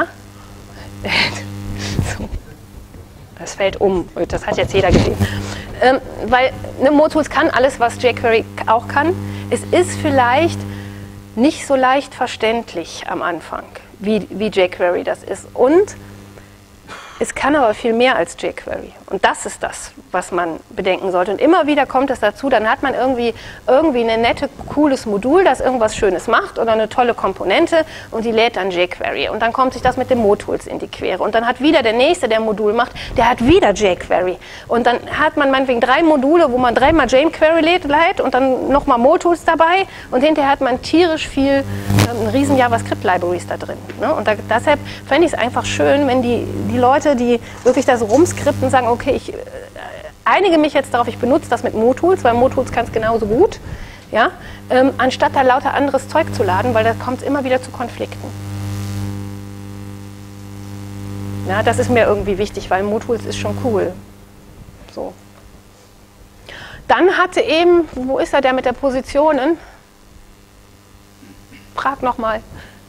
Das fällt um, das hat jetzt jeder gesehen. Ähm, weil ne, MoTools kann alles, was jQuery auch kann. Es ist vielleicht nicht so leicht verständlich am Anfang, wie, wie jQuery das ist. Und es kann aber viel mehr als jQuery. Und das ist das, was man bedenken sollte. Und immer wieder kommt es dazu, dann hat man irgendwie, irgendwie ein nettes, cooles Modul, das irgendwas Schönes macht oder eine tolle Komponente und die lädt dann jQuery. Und dann kommt sich das mit den MoTools in die Quere. Und dann hat wieder der Nächste, der ein Modul macht, der hat wieder jQuery. Und dann hat man meinetwegen drei Module, wo man dreimal jQuery lädt und dann nochmal MoTools dabei. Und hinterher hat man tierisch viel, ähm, riesen JavaScript-Libraries da drin. Ne? Und da, deshalb fände ich es einfach schön, wenn die, die Leute, die wirklich da so rumskripten, sagen, okay, ich äh, einige mich jetzt darauf, ich benutze das mit MoTools, weil MoTools kann es genauso gut, ja, ähm, anstatt da lauter anderes Zeug zu laden, weil da kommt es immer wieder zu Konflikten. Ja, das ist mir irgendwie wichtig, weil MoTools ist schon cool. So. Dann hatte eben, wo ist er der mit der Positionen? Frag nochmal.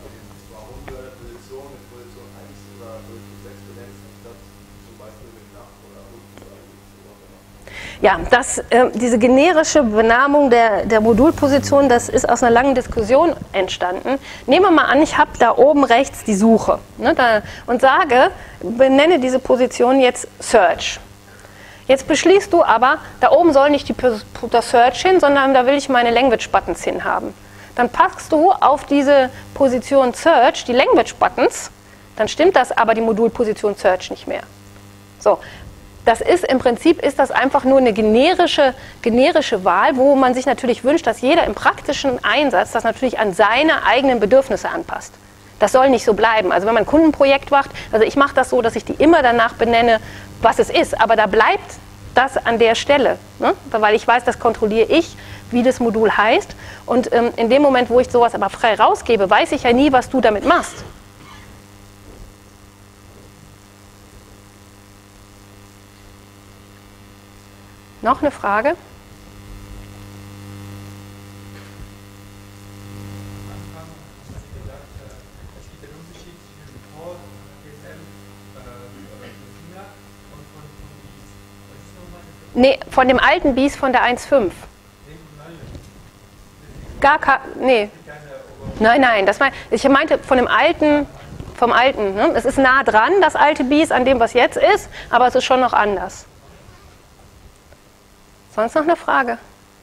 Ja, das, äh, diese generische Benamung der, der Modulposition, das ist aus einer langen Diskussion entstanden. Nehmen wir mal an, ich habe da oben rechts die Suche, ne, da, und sage, benenne diese Position jetzt Search. Jetzt beschließt du aber, da oben soll nicht die, das Search hin, sondern da will ich meine Language-Buttons hin haben. Dann packst du auf diese Position Search die Language-Buttons, dann stimmt das aber die Modulposition Search nicht mehr. So. Das ist im Prinzip ist das einfach nur eine generische, generische Wahl, wo man sich natürlich wünscht, dass jeder im praktischen Einsatz das natürlich an seine eigenen Bedürfnisse anpasst. Das soll nicht so bleiben. Also wenn man ein Kundenprojekt macht, also ich mache das so, dass ich die immer danach benenne, was es ist, aber da bleibt das an der Stelle, ne? Weil ich weiß, das kontrolliere ich, wie das Modul heißt. Und ähm, in dem Moment, wo ich sowas aber frei rausgebe, weiß ich ja nie, was du damit machst. Noch eine Frage? Nee, von dem alten B I S von der eins Punkt fünf. Gar kein, nee. Nein, nein, das mein, ich meinte von dem alten, vom alten. Ne? Es ist nah dran, das alte B I S, an dem, was jetzt ist, aber es ist schon noch anders. Sonst noch eine Frage?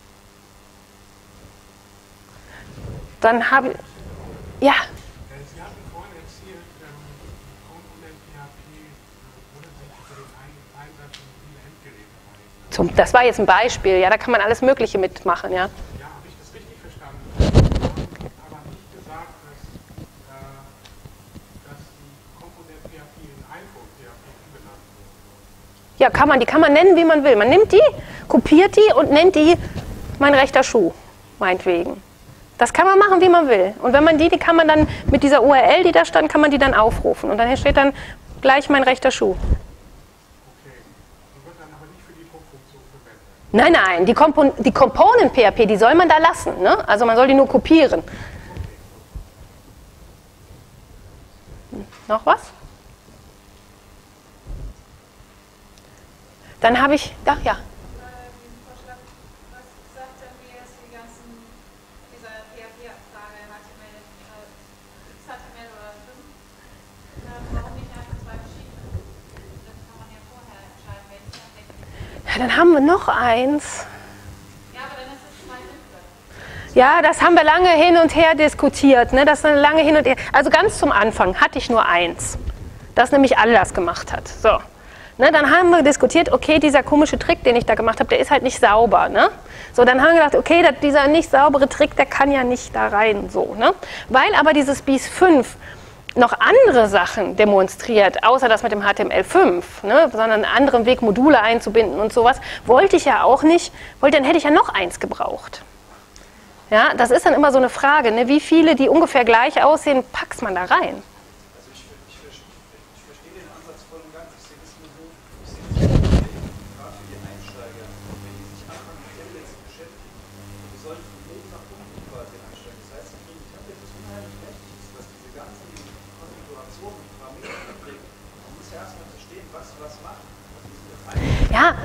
Dann habe ich, ja. Sie hatten vorhin erzählt, Komponent P H P würde sich für den Einsatz von mobilen Endgeräten eignen. Zum, das war jetzt ein Beispiel, ja, da kann man alles Mögliche mitmachen, ja. Ja, habe ich das richtig verstanden? Sie haben aber nicht gesagt, dass, äh, dass die Komponent P H P in iPhone P H P umbenannt wird. Ja, kann man, die kann man nennen, wie man will. Man nimmt die, kopiert die und nennt die mein rechter Schuh. meinetwegen. Das kann man machen, wie man will. Und wenn man die, die kann man dann mit dieser U R L, die da stand, kann man die dann aufrufen. Und dann steht dann gleich mein rechter Schuh. Okay. Und wird dann aber nicht für die Druckfunktion verwendet? Nein, nein, die, Kompon die Component P H P, die soll man da lassen. Ne? Also man soll die nur kopieren. Noch was? Dann habe ich, ach ja. Ja, dann haben wir noch eins. Ja, aber dann ist es zwei Sitze. Ja, das haben wir lange hin und her diskutiert. Ne? Das ist eine lange hin und her. Also ganz zum Anfang hatte ich nur eins, das nämlich Atlas gemacht hat. So. Ne, dann haben wir diskutiert, okay, dieser komische Trick, den ich da gemacht habe, der ist halt nicht sauber. Ne? So, dann haben wir gedacht, okay, dat, dieser nicht saubere Trick, der kann ja nicht da rein. So, ne? Weil aber dieses B I S fünf noch andere Sachen demonstriert, außer das mit dem H T M L fünf, ne, sondern einen anderen Weg, Module einzubinden und sowas, wollte ich ja auch nicht, wollte, dann hätte ich ja noch eins gebraucht. Ja, das ist dann immer so eine Frage, ne, wie viele, die ungefähr gleich aussehen, packst man da rein? Also ich, ich, ich, ich verstehe den Ansatz voll und ganz, ich sehe das nur so, ich sehe das Problem, gerade für die Einsteiger, wenn die sich anfangen mit Templates zu beschäftigen, und die sollten von oben nach unten quasi einsteigen. Das heißt, die Templates ist unheimlich mächtig, dass diese ganzen Konfigurationen und Parameter mitbringen. Man muss ja erstmal verstehen, was was macht. Ja.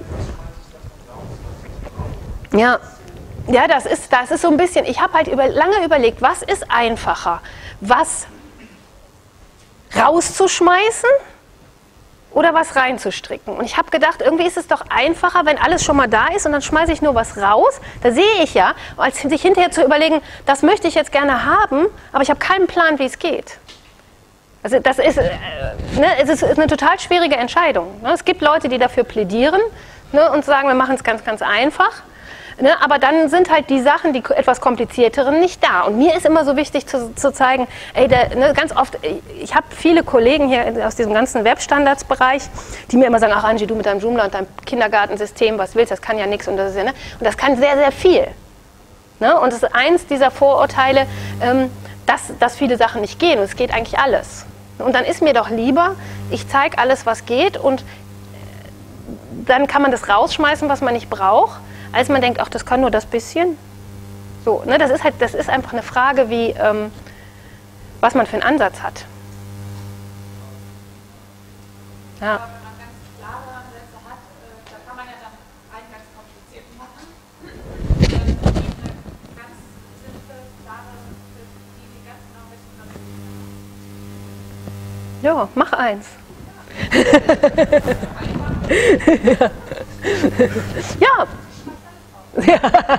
Ja. Ja, das ist, das ist so ein bisschen, ich habe halt über, lange überlegt, was ist einfacher? Was rauszuschmeißen oder was reinzustricken? Und ich habe gedacht, irgendwie ist es doch einfacher, wenn alles schon mal da ist und dann schmeiße ich nur was raus. Da sehe ich ja, als sich hinterher zu überlegen, das möchte ich jetzt gerne haben, aber ich habe keinen Plan, wie es geht. Also das ist, äh, ne, es ist, ist eine total schwierige Entscheidung. Ne? Es gibt Leute, die dafür plädieren, ne, und sagen, wir machen es ganz, ganz einfach. Ne, aber dann sind halt die Sachen, die etwas komplizierteren, nicht da. Und mir ist immer so wichtig zu, zu zeigen, ey, der, ne, ganz oft, ich habe viele Kollegen hier aus diesem ganzen Webstandards-Bereich, die mir immer sagen, ach Angie, du mit deinem Joomla und deinem Kindergartensystem, was willst, das kann ja nichts und das ist ja, ne? Und das kann sehr, sehr viel. Ne? Und es ist eins dieser Vorurteile, ähm, dass, dass viele Sachen nicht gehen. Und es geht eigentlich alles. Und dann ist mir doch lieber, ich zeige alles, was geht und dann kann man das rausschmeißen, was man nicht braucht, als man denkt, ach, das kann nur das bisschen. So, ne, das ist halt, das ist einfach eine Frage, wie, ähm, was man für einen Ansatz hat. Ja. Aber wenn man ganz klare Ansätze hat, äh, da kann man ja dann einen ganz komplizierten machen. Und dann eine ganz simple, klare, die die ganz genau wissen, was Ja, mach eins. Ja. Ja.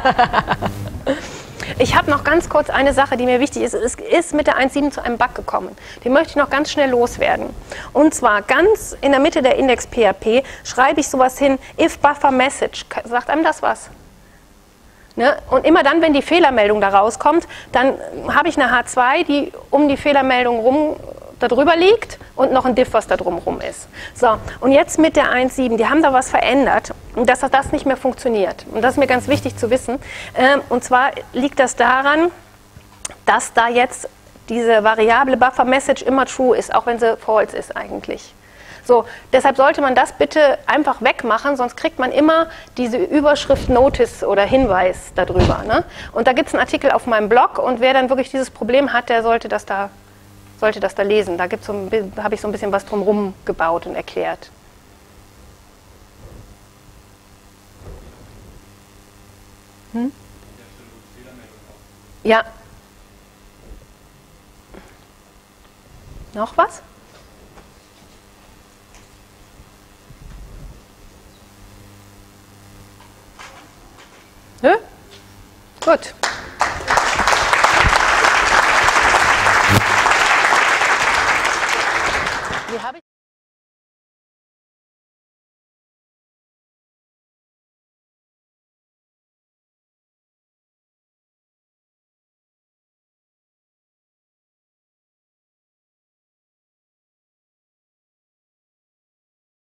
Ich habe noch ganz kurz eine Sache, die mir wichtig ist. Es ist mit der eins Punkt sieben zu einem Bug gekommen. Den möchte ich noch ganz schnell loswerden. Und zwar ganz in der Mitte der Index-P H P schreibe ich sowas hin, if buffer message. Sagt einem das was? Ne? Und immer dann, wenn die Fehlermeldung da rauskommt, dann habe ich eine H zwei, die um die Fehlermeldung rum da drüber liegt und noch ein Diff, was da drumherum ist. So, und jetzt mit der eins Punkt sieben, die haben da was verändert, dass das nicht mehr funktioniert. Und das ist mir ganz wichtig zu wissen. Ähm, und zwar liegt das daran, dass da jetzt diese Variable Buffer Message immer true ist, auch wenn sie false ist eigentlich. So, deshalb sollte man das bitte einfach wegmachen, sonst kriegt man immer diese Überschrift Notice oder Hinweis darüber. Ne? Und da gibt es einen Artikel auf meinem Blog und wer dann wirklich dieses Problem hat, der sollte das da sollte das da lesen. Da gibt's so ein, habe ich so ein bisschen was drumherum gebaut und erklärt. Hm? Ja. Noch was? Nö? Gut.